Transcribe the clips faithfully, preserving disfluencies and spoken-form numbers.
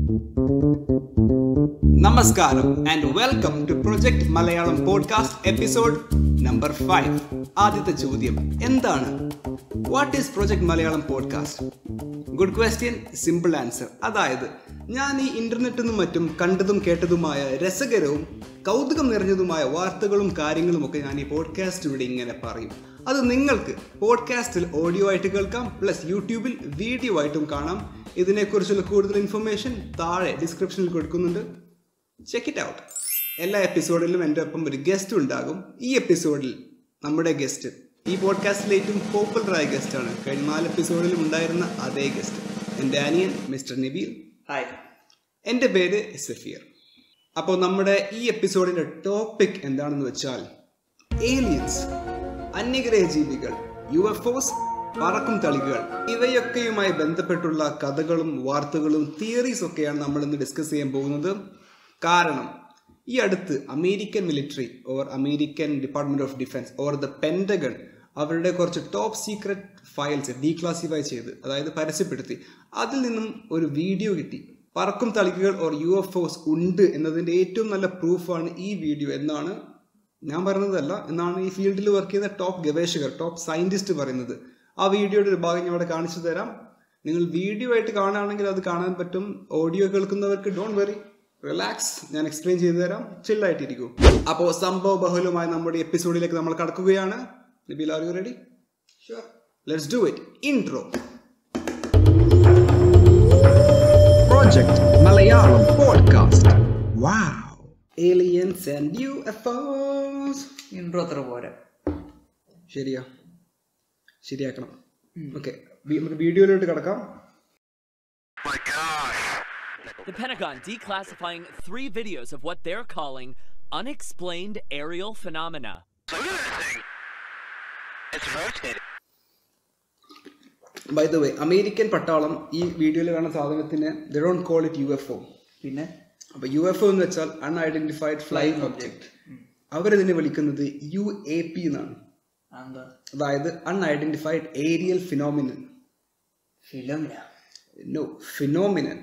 നമസ്കാരം and welcome to project Malayalam podcast episode number five. ആദ്യത്തെ ചോദ്യം എന്താണ്? What is project Malayalam podcast? Good question, simple answer. അതായത് ഞാൻ ഈ ഇന്റർനെറ്റിൽ നിന്നും മറ്റും കണ്ടതും കേട്ടതുമായ രസകരവും കൗതുകം നിറഞ്ഞതുമായ വാർത്തകളും കാര്യങ്ങളും ഒക്കെ ഞാൻ ഈ പോഡ്കാസ്റ്റിലൂടെ ഇങ്ങനെ പറയും. അത് നിങ്ങൾക്ക് പോഡ്കാസ്റ്റിൽ ഓഡിയോ ആയിട്ട് കേൾക്കാം, പ്ലസ് യൂട്യൂബിൽ വീഡിയോ ആയിട്ടും കാണാം. ഇതിനെക്കുറിച്ചുള്ള കൂടുതൽ ഇൻഫർമേഷൻ താഴെ ഡിസ്ക്രിപ്ഷനിൽ കൊടുക്കുന്നുണ്ട്. Check it out. എല്ലാ എപ്പിസോഡിലും എൻ്റെ ഒപ്പം ഒരു ഗസ്റ്റ് ഉണ്ടാകും. ഈ എപ്പിസോഡിൽ നമ്മുടെ ഗസ്റ്റ് ഈ പോഡ്കാസ്റ്റിലെ ഏറ്റവും പോപ്പുലറായ ഗസ്റ്റാണ്. കഴിഞ്ഞ നാല് എപ്പിസോഡിലും ഉണ്ടായിരുന്ന അതേ ഗസ്റ്റ്, എൻ്റെ അനിയൻ മിസ്റ്റർ നബീൽ. ഹായ്, എൻ്റെ പേര് സഫീർ. അപ്പോൾ നമ്മുടെ ഈ എപ്പിസോഡിൻ്റെ ടോപ്പിക് എന്താണെന്ന് വെച്ചാൽ ഏലിയൻസ്, അന്യഗ്രഹ ജീവികൾ, യു എഫ് ഒസ്, പറക്കും തളികകൾ, ഇവയൊക്കെയുമായി ബന്ധപ്പെട്ടുള്ള കഥകളും വാർത്തകളും തിയറീസ് ഒക്കെയാണ് നമ്മൾ ഇന്ന് ഡിസ്കസ് ചെയ്യാൻ പോകുന്നത്. കാരണം ഈ അടുത്ത് American military or American department of defence or the Pentagon അവരുടെ കുറച്ച് ടോപ്പ് സീക്രട്ട് ഫയൽസ് ഡീക്ലാസിഫൈ ചെയ്ത്, അതായത് പരസ്യപ്പെടുത്തി. അതിൽ നിന്നും ഒരു വീഡിയോ കിട്ടി. പറക്കും തളികകൾ ഓർ യു എഫ് ഒസ് ഉണ്ട് എന്നതിൻ്റെ ഏറ്റവും നല്ല പ്രൂഫാണ് ഈ വീഡിയോ എന്നാണ് ഞാൻ പറയുന്നതല്ല, എന്നാണ് ഈ ഫീൽഡിൽ വർക്ക് ചെയ്യുന്ന ടോപ്പ് ഗവേഷകർ, ടോപ്പ് സയന്റിസ്റ്റ് പറയുന്നത്. ആ വീഡിയോയുടെ ഒരു ഭാഗം ഞാൻ അവിടെ കാണിച്ചു തരാം. നിങ്ങൾ വീഡിയോ ആയിട്ട് കാണുകയാണെങ്കിൽ അത് കാണാൻ പറ്റും. ഓഡിയോ കേൾക്കുന്നവർക്ക് ഡോണ്ട് വെറി, റിലാക്സ്, ഞാൻ എക്സ്പ്ലെയിൻ ചെയ്തു തരാം, ചില്ലായിട്ടിരിക്കും. അപ്പോൾ സംഭവ ബഹുലമായ നമ്മുടെ എപ്പിസോഡിലേക്ക് നമ്മൾ കടക്കുകയാണ്. Nabeel, are you ready? Sure, let's do it. Intro. Project Malayalam podcast. Wow, aliens and U F Os. Intro അത്ര പോരാ. ശരിയാ, ശരിയാക്കണം. ഓക്കെ, നമുക്ക് വീഡിയോയിലോട്ട് കിടക്കാം. The Pentagon declassifying three videos of what they're calling unexplained aerial phenomena. Look at that thing. It's rotating. By the way, American പട്ടാളം ഈ വീഡിയോയിൽ കാണുന്ന സാധനത്തിന് they don't call it U F O. പിന്നെ അപ്പോൾ യു എഫ് ഒ എന്ന് വെച്ചാൽ unidentified flying object. അവരിതിനെ വിളിക്കുന്നത് യു എ പി എന്നാണ്. അതായത് unidentified aerial phenomenon. Philomina no, phenomenon.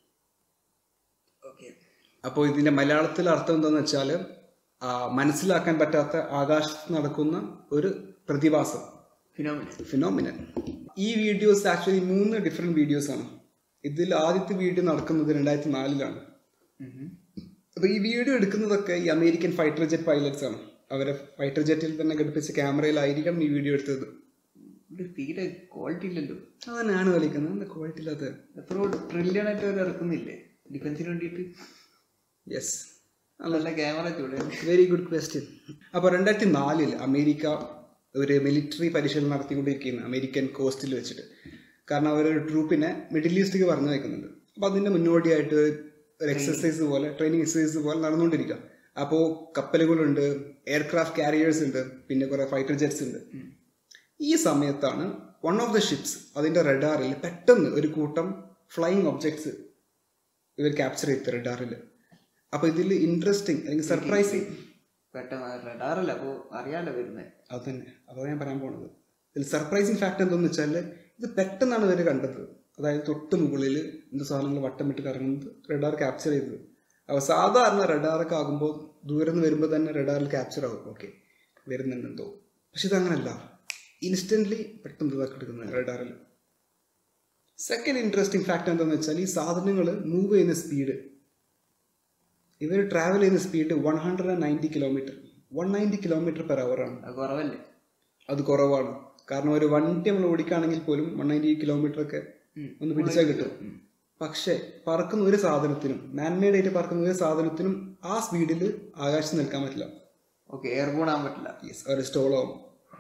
അപ്പോൾ ഇതിന്റെ മലയാളത്തിൽ അർത്ഥം എന്താണെന്ന് വെച്ചാൽ മനസ്സിലാക്കാൻ പറ്റാത്ത ആകാശത്ത് നടക്കുന്ന ഒരു പ്രതിഭാസം, ഫിനോമിനൻ. ഈ വീഡിയോസ് ആക്ച്വലി മൂന്ന് ഡിഫറെന്റ് വീഡിയോസ് ആണ്. ഇതിൽ ആദ്യത്തെ വീഡിയോ നടക്കുന്നത് രണ്ടായിരത്തി നാലിലാണ്. അപ്പൊ ഈ വീഡിയോ എടുക്കുന്നതൊക്കെ ഈ അമേരിക്കൻ ഫൈറ്റർ ജെറ്റ് പൈലറ്റ്സ് ആണ്. അവരെ ഫൈറ്റർ ജെറ്റിൽ തന്നെ ഘടിപ്പിച്ച ക്യാമറയിലായിരിക്കണം ഈ വീഡിയോ എടുത്തത്. തീരെ ക്വാളിറ്റി ഇല്ലല്ലോ. അതന്നെയാണ് കളിക്കുന്നത്, ക്വാളിറ്റി ഇല്ലാത്ത. എത്രയോ ട്രില്യൺ ആയിട്ട് അവർ ഇറക്കുന്നില്ലേ ഡിഫൻസിന് വേണ്ടിയിട്ട്? യെസ്, നല്ല ക്യാമറ ചൂടെ. Very good question. അപ്പോൾ രണ്ടായിരത്തി നാലിൽ അമേരിക്ക ഒരു മിലിറ്ററി പരിശീലനം നടത്തിക്കൊണ്ടിരിക്കുകയാണ് അമേരിക്കൻ കോസ്റ്റിൽ വെച്ചിട്ട്. കാരണം അവരൊരു ട്രൂപ്പിനെ മിഡിൽ ഈസ്റ്റിലേക്ക് പറഞ്ഞു വയ്ക്കുന്നുണ്ട്. അപ്പോൾ അതിൻ്റെ മുന്നോടിയായിട്ട് ഒരു എക്സസൈസ് പോലെ, ട്രെയിനിങ് എക്സസൈസ് പോലെ നടന്നുകൊണ്ടിരിക്കുക. അപ്പോൾ കപ്പലുകളുണ്ട്, എയർക്രാഫ്റ്റ് കാരിയേഴ്സ് ഉണ്ട്, പിന്നെ കുറേ ഫൈറ്റർ ജെറ്റ്സ് ഉണ്ട്. ഈ സമയത്താണ് വൺ ഓഫ് ദ ഷിപ്സ് അതിൻ്റെ റഡാറിൽ പെട്ടെന്ന് ഒരു കൂട്ടം ഫ്ലൈയിങ് ഒബ്ജക്ട്സ് ഇവർ ക്യാപ്ചർ ചെയ്ത് റഡാറിൽ. അപ്പോൾ ഇതിൽ ഇൻട്രസ്റ്റിംഗ് അല്ലെങ്കിൽ സർപ്രൈസിങ് പെട്ടെന്ന് റഡാറല്ല, അപ്പോൾ അറിയാലോ വരുന്നത്. അത് തന്നെ, അപ്പോൾ ഞാൻ പറയാൻ പോണത്. ഇതിൽ സർപ്രൈസിങ് ഫാക്ട് എന്താണെന്ന് വെച്ചാൽ ഇത് പെട്ടെന്നാണ് ഇവർ കണ്ടത്. അതായത് തൊട്ട് മുകളിൽ എന്ത് സാധനങ്ങൾ വട്ടമിട്ട് കറങ്ങുന്നത് റഡാർ ക്യാപ്ചർ ചെയ്തത്. അപ്പോൾ സാധാരണ റഡാറൊക്കെ ആകുമ്പോൾ ദൂരെ നിന്ന് വരുമ്പോൾ തന്നെ റഡാറിൽ ക്യാപ്ചർ ആകും, ഓക്കെ വരുന്നുണ്ടെന്തോ. പക്ഷെ ഇതങ്ങനല്ല, ഇൻസ്റ്റൻ്റ്ലി പെട്ടെന്ന് ഇതാക്കി എടുക്കുന്നത് റഡാറിൽ. സെക്കൻഡ് ഇൻട്രസ്റ്റിംഗ് ഫാക്ട് എന്താണെന്ന് വെച്ചാൽ ഈ സാധനങ്ങൾ മൂവ് ചെയ്യുന്ന സ്പീഡ്, ഇവർ ട്രാവൽ ചെയ്യുന്ന speed one hundred and ninety kilometre one ninety kilometre per hour ആണ്. അത് കുറവല്ലേ? അത് കുറവാണ്. കാരണം ഒരു വണ്ടി നമ്മൾ ഓടിക്കുകയാണെങ്കിൽ പോലും വൺ നയൻറ്റി കിലോമീറ്റർ ഒക്കെ ഒന്ന് പിടിച്ചാൽ കിട്ടും. പക്ഷെ പറക്കുന്ന ഒരു സാധനത്തിനും, മാൻമെയ്ഡ് ആയിട്ട് പറക്കുന്ന ഒരു സാധനത്തിനും ആ സ്പീഡിൽ ആകാശത്ത് നിൽക്കാൻ പറ്റില്ല. ഓക്കെ, എയർബോൺ ആകാൻ പറ്റില്ല. യെസ്, ഒരു സ്റ്റോൾ ആവും.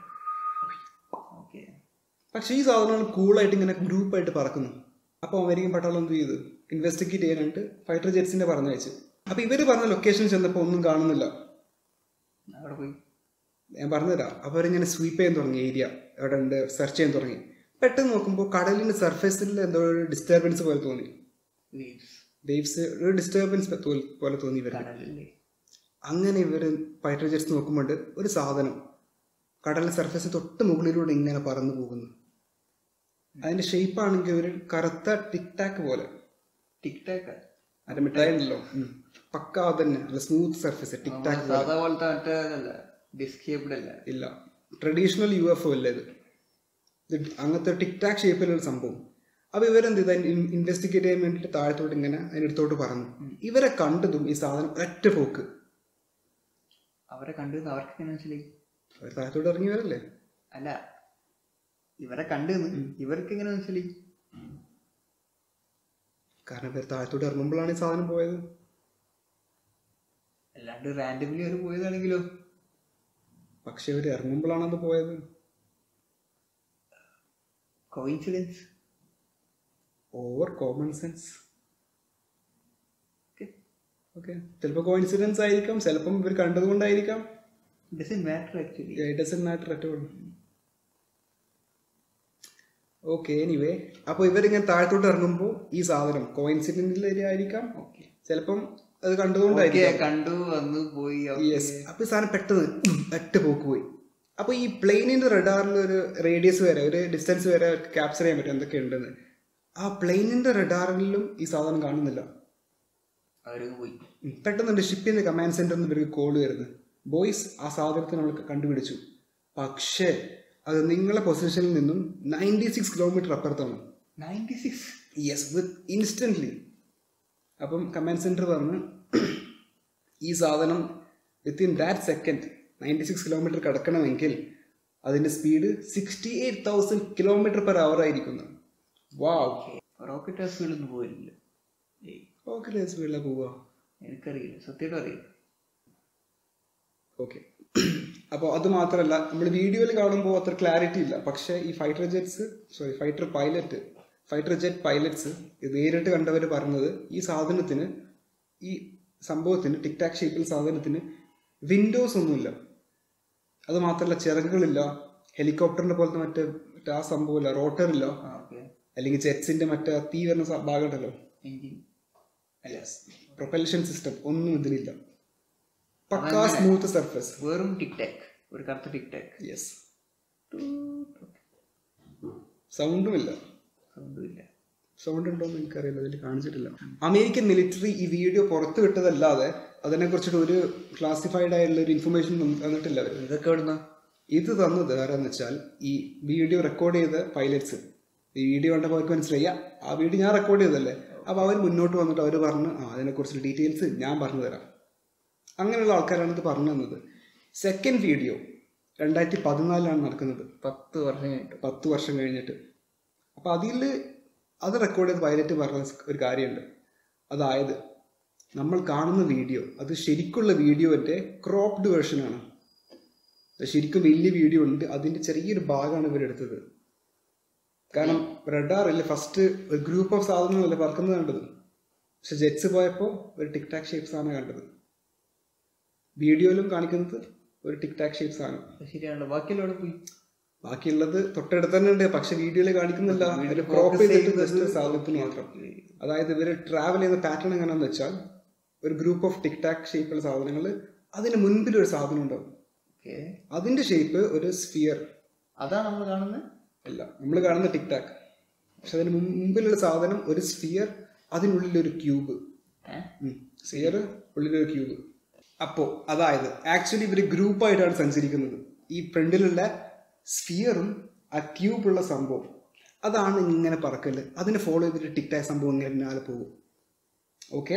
പക്ഷെ ഈ സാധനങ്ങൾ കൂളായിട്ട് ഇങ്ങനെ ഗ്രൂപ്പായിട്ട് പറക്കുന്നു. അപ്പോൾ അമേരിക്കൻ പട്ടാളം എന്ത് ചെയ്തു? ഇൻവെസ്റ്റിഗേറ്റ് ചെയ്യാനായിട്ട് ഫൈറ്റർ ജെറ്റ്സിനെ പറഞ്ഞു വെച്ചു. അപ്പോൾ ഇവർ പറഞ്ഞ ലൊക്കേഷൻ ചെന്നപ്പോൾ ഒന്നും കാണുന്നില്ല. അവിടെ പോയി ഞാൻ പറഞ്ഞുതരാം. അപ്പോൾ അവരിങ്ങനെ സ്വീപ്പ് ചെയ്യാൻ തുടങ്ങി, ഏരിയ എവിടെ ഉണ്ട് സെർച്ച് ചെയ്യാൻ തുടങ്ങി. പെട്ടെന്ന് നോക്കുമ്പോൾ കടലിൻ്റെ സർഫേസിൽ എന്തോ ഒരു ഡിസ്റ്റർബൻസ് പോലെ തോന്നി. വേവ്സ് ഒരു ഡിസ്റ്റർബൻസ് പോലെ തോന്നി ഇവർക്ക്. അങ്ങനെ ഇവർ ഫൈറ്റർ ജെറ്റ്സ് നോക്കുമ്പോൾ ഒരു സാധനം കടലിൻ്റെ സർഫേസ് തൊട്ട് മുകളിലൂടെ ഇങ്ങനെ പറന്നു പോകുന്നു. അതിന്റെ ഷേപ്പ് ആണെങ്കിൽ ഒരു കറുത്ത ടിക് ടാക്ക് പോലെ. ടിക് ടാക്ക് അതിന്റെ മിഠായി ഉണ്ടല്ലോ പക്ക അതന്നെ നല്ല സ്മൂത്ത് സർഫേസ് ടിക് ടാക് സാധാ പോലത്തെ മറ്റേതല്ല ഡിസ്ക് ഷേപ്ഡ് അല്ല ഇല്ല ട്രഡീഷണൽ യു എഫ് ഒ അല്ല ഇത് ഇത് അങ്ങനത്തെ ടിക് ടാക് ഷേപ്പിലുള്ള സംഭവം. അപ്പൊ ഇവരെന്ത് ചെയ്ത ഇൻവെസ്റ്റിഗേറ്റ് ചെയ്യാൻ വേണ്ടിട്ട് താഴത്തോട്ട് ഇങ്ങനെ അതിനടുത്തോട്ട് പറഞ്ഞു. ഇവരെ കണ്ടതും ഈ സാധനം ഒറ്റ പോക്ക്. അവരെ കണ്ടത് അവർക്ക് എങ്ങനെ മനസ്സിലായി? അവർ താഴത്തോട്ട് ഇറങ്ങി വരല്ലേ? അല്ല ഇവരെ കണ്ടെന്ന് ഇവർക്ക് എങ്ങനെ മനസ്സിലായി? കാരണം ഇവർ താഴത്തോട്ട് ഇറങ്ങുമ്പോഴാണ് ഈ സാധനം പോയത്. അല്ലാണ്ട് റാൻഡംലി അവർ പോയതാണെങ്കിലോ? പക്ഷെ ഇവർ ഇറങ്ങുമ്പോഴാണ് അത് പോയത്. Coincidence over common sense. Okay, ചിലപ്പോൾ കോയിൻസിഡൻസ് ആയിരിക്കാം, ചിലപ്പം ഇവർ കണ്ടത് കൊണ്ടായിരിക്കാം. doesn't matter actually. Yeah, it doesn't matter at all. Okay, anyway അപ്പോൾ ഇവരിങ്ങനെ താഴത്തോട്ട് ഇറങ്ങുമ്പോൾ ഈ സാധനം കോയിൻസിഡന്റിൽ ആയിരിക്കാം, ചിലപ്പം അത് കണ്ടുകൊണ്ടായിരിക്കാം. കണ്ടു വന്നു പോയി. യെസ്, അപ്പോൾ ഈ സാധനം പെട്ടത് ഒറ്റ പോക്ക് പോയി. അപ്പോൾ ഈ പ്ലെയിനിന്റെ റഡാറിൽ ഒരു റേഡിയസ് വരെ ഒരു ഡിസ്റ്റൻസ് വരെ ക്യാപ്ചർ ചെയ്യാൻ പറ്റും എന്തൊക്കെ ഉണ്ടെന്ന്. ആ പ്ലെയിനിന്റെ റഡാറിലും ഈ സാധനം കാണുന്നില്ല. പോയി പെട്ടെന്നുണ്ട് ഷിപ്പിന്റെ കമാൻഡ് സെന്ററിൽ നിന്ന് ഇവർക്ക് കോൾ വരുന്നത്. ബോയ്സ്, ആ സാധനത്തെ നമ്മൾ കണ്ടുപിടിച്ചു, പക്ഷേ അത് നിങ്ങളെ പൊസിഷനിൽ നിന്നും നയൻറ്റി സിക്സ് കിലോമീറ്റർ അപ്പുറത്താണ്. Ninety six yes, with instantly. അപ്പം കമാൻഡ് സെന്റർ പറഞ്ഞു ഈ സാധനം within that second ninety six kilometre കടക്കണമെങ്കിൽ അതിന്റെ speed sixty eight thousand kilometre per hour ആയിരിക്കുന്നു. വാവ്, റോക്കറ്റ് സ്പീഡൊന്നും പോയില്ല. റോക്കറ്റ് സ്പീഡിലാണ് പോവുക? എനിക്കറിയില്ല, സത്യമായിട്ടും അറിയില്ല. ഓക്കെ, അപ്പോൾ അത് മാത്രമല്ല, നമ്മൾ വീഡിയോയിൽ കാണുമ്പോൾ അത്ര ക്ലാരിറ്റി ഇല്ല, പക്ഷേ ഈ fighter jets sorry fighter pilot fighter jet pilots നേരിട്ട് കണ്ടവർ പറഞ്ഞത് ഈ സാധനത്തിന് ഈ സംഭവത്തിന് ടിക് ടാക് ഷേപ്പിൽ സാധനത്തിന് വിൻഡോസ് ഒന്നുമില്ല. അത് മാത്രമല്ല ചിറകുകളില്ല, ഹെലികോപ്റ്ററിന്റെ പോലത്തെ മറ്റേ മറ്റേ ആ സംഭവമില്ല, റോട്ടറില്ല, അല്ലെങ്കിൽ ജെറ്റ്സിന്റെ മറ്റേ തീ വരുന്ന ഭാഗം ഉണ്ടല്ലോ, പ്രൊപ്പൽഷൻ സിസ്റ്റം ഒന്നും ഇതിലില്ല. പക്കാ സ്മൂത്ത് സർഫേസ്, വെറും ടിക് ടാക്, ഒരു കറുത്ത ടിക് ടാക്. യെസ്, സൗണ്ടും ഇല്ല. സൗണ്ടും ഇല്ല. സൗണ്ട് ഉണ്ടോന്ന് എനിക്കറിയില്ല, അതിൽ കാണിച്ചിട്ടില്ല. അമേരിക്കൻ മിലിറ്ററി ഈ വീഡിയോ പുറത്തു വിട്ടതല്ലാതെ അതിനെ കുറിച്ചിട്ട് ഒരു ക്ലാസിഫൈഡ് ആയിട്ടുള്ള ഒരു ഇൻഫർമേഷൻ തന്നിട്ടില്ല അവർ. ഇതൊക്കെ എവിടുന്ന ഇത് തന്നത് വേറെന്ന് വെച്ചാൽ ഈ വീഡിയോ റെക്കോർഡ് ചെയ്ത പൈലറ്റ്സ് ഈ വീഡിയോ കണ്ടപ്പോൾ അവർക്ക് മനസ്സിലായി ആ വീഡിയോ ഞാൻ റെക്കോർഡ് ചെയ്തതല്ലേ. അപ്പോൾ അവർ മുന്നോട്ട് വന്നിട്ട് അവർ പറഞ്ഞു ആ അതിനെക്കുറിച്ചുള്ള ഡീറ്റെയിൽസ് ഞാൻ പറഞ്ഞു തരാം. അങ്ങനെയുള്ള ആൾക്കാരാണ് ഇത് പറഞ്ഞു തന്നത്. സെക്കൻഡ് വീഡിയോ രണ്ടായിരത്തി പതിനാലിലാണ് നടക്കുന്നത്, പത്ത് വർഷം കഴിഞ്ഞിട്ട് പത്ത് വർഷം കഴിഞ്ഞിട്ട്. അപ്പോൾ അതിൽ അത് റെക്കോർഡ് ചെയ്ത് പൈലറ്റ് പറഞ്ഞ ഒരു കാര്യമുണ്ട്. അതായത് നമ്മൾ കാണുന്ന വീഡിയോ അത് ശരിക്കുള്ള വീഡിയോൻ്റെ ക്രോപ്ഡ് വേർഷനാണ്. ശരിക്കും വലിയ വീഡിയോ ഉണ്ട്, അതിൻ്റെ ചെറിയൊരു ഭാഗമാണ് ഇവരെടുത്തത്. കാരണം റഡാറിൽ ഫസ്റ്റ് ഒരു ഗ്രൂപ്പ് ഓഫ് സാധനങ്ങളല്ലേ പറക്കുന്നത് കണ്ടത്, പക്ഷെ ജെറ്റ്സ് പോയപ്പോൾ ഒരു ടിക് ടാക് ഷേപ്സ് ആണ് കണ്ടത്. വീഡിയോയിലും കാണിക്കുന്നത് ഒരു ടിക് ടാക് ഷേപ്സ് ആണ്. ശരിയാണല്ലോ. ബാക്കിയെല്ലാം പോയി, ബാക്കിയുള്ളത് തൊട്ടടുത്ത് തന്നെ ഉണ്ട്, പക്ഷെ വീഡിയോയിൽ കാണിക്കുന്നില്ല. ക്രോപ്പ് ചെയ്തിട്ട് ജസ്റ്റ് സാധനത്തിന് മാത്രം. അതായത് ഇവർ ട്രാവൽ ചെയ്യുന്ന പാറ്റേൺ എങ്ങനെയാണെന്ന് വെച്ചാൽ ഒരു ഗ്രൂപ്പ് ഓഫ് ടിക് ടാക് ഷേപ്പുള്ള സാധനങ്ങൾ, അതിന് മുൻപിൽ ഒരു സാധനം ഉണ്ടാവും, അതിന്റെ ഷേപ്പ് ഒരു സ്ഫിയർ. അതാണ് നമ്മൾ കാണുന്നത് അല്ല, നമ്മൾ കാണുന്ന ടിക് ടാക്, പക്ഷെ അതിന് മുമ്പിലുള്ള സാധനം ഒരു സ്ഫിയർ, അതിനുള്ളിലൊരു ക്യൂബ്. സ്ഫിയർ ഉള്ളിലൊരു ക്യൂബ്. അപ്പോൾ അതായത് ആക്ച്വലി ഇവർ ഗ്രൂപ്പായിട്ടാണ് സഞ്ചരിക്കുന്നത്. ഈ ഫ്രണ്ടിലുള്ള സ്ഫിയറും ആ ക്യൂബുള്ള സംഭവം അതാണ് ഇങ്ങനെ പറക്കല്. അതിനെ ഫോളോ ചെയ്തിട്ട് ടിക് ടാക് സംഭവം ഇങ്ങനെ പിന്നാലെ പോകും. ഓക്കെ,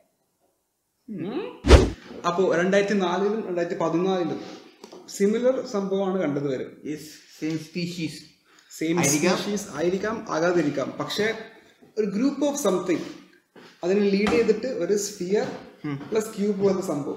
അപ്പോൾ രണ്ടായിരത്തി നാലിലും രണ്ടായിരത്തി പതിനാലിലും സിമിലർ സംഭവമാണ് കണ്ടത് വരും. സെയിം സ്പീഷീസ് സെയിം സ്പീഷീസ് ആയിരിക്കാം, ആകാതിരിക്കാം, പക്ഷെ ഒരു ഗ്രൂപ്പ് ഓഫ് സംതിങ് അതിനെ ലീഡ് ചെയ്തിട്ട് ഒരു സ്ഫിയർ പ്ലസ് ക്യൂബ് പോലത്തെ സംഭവം.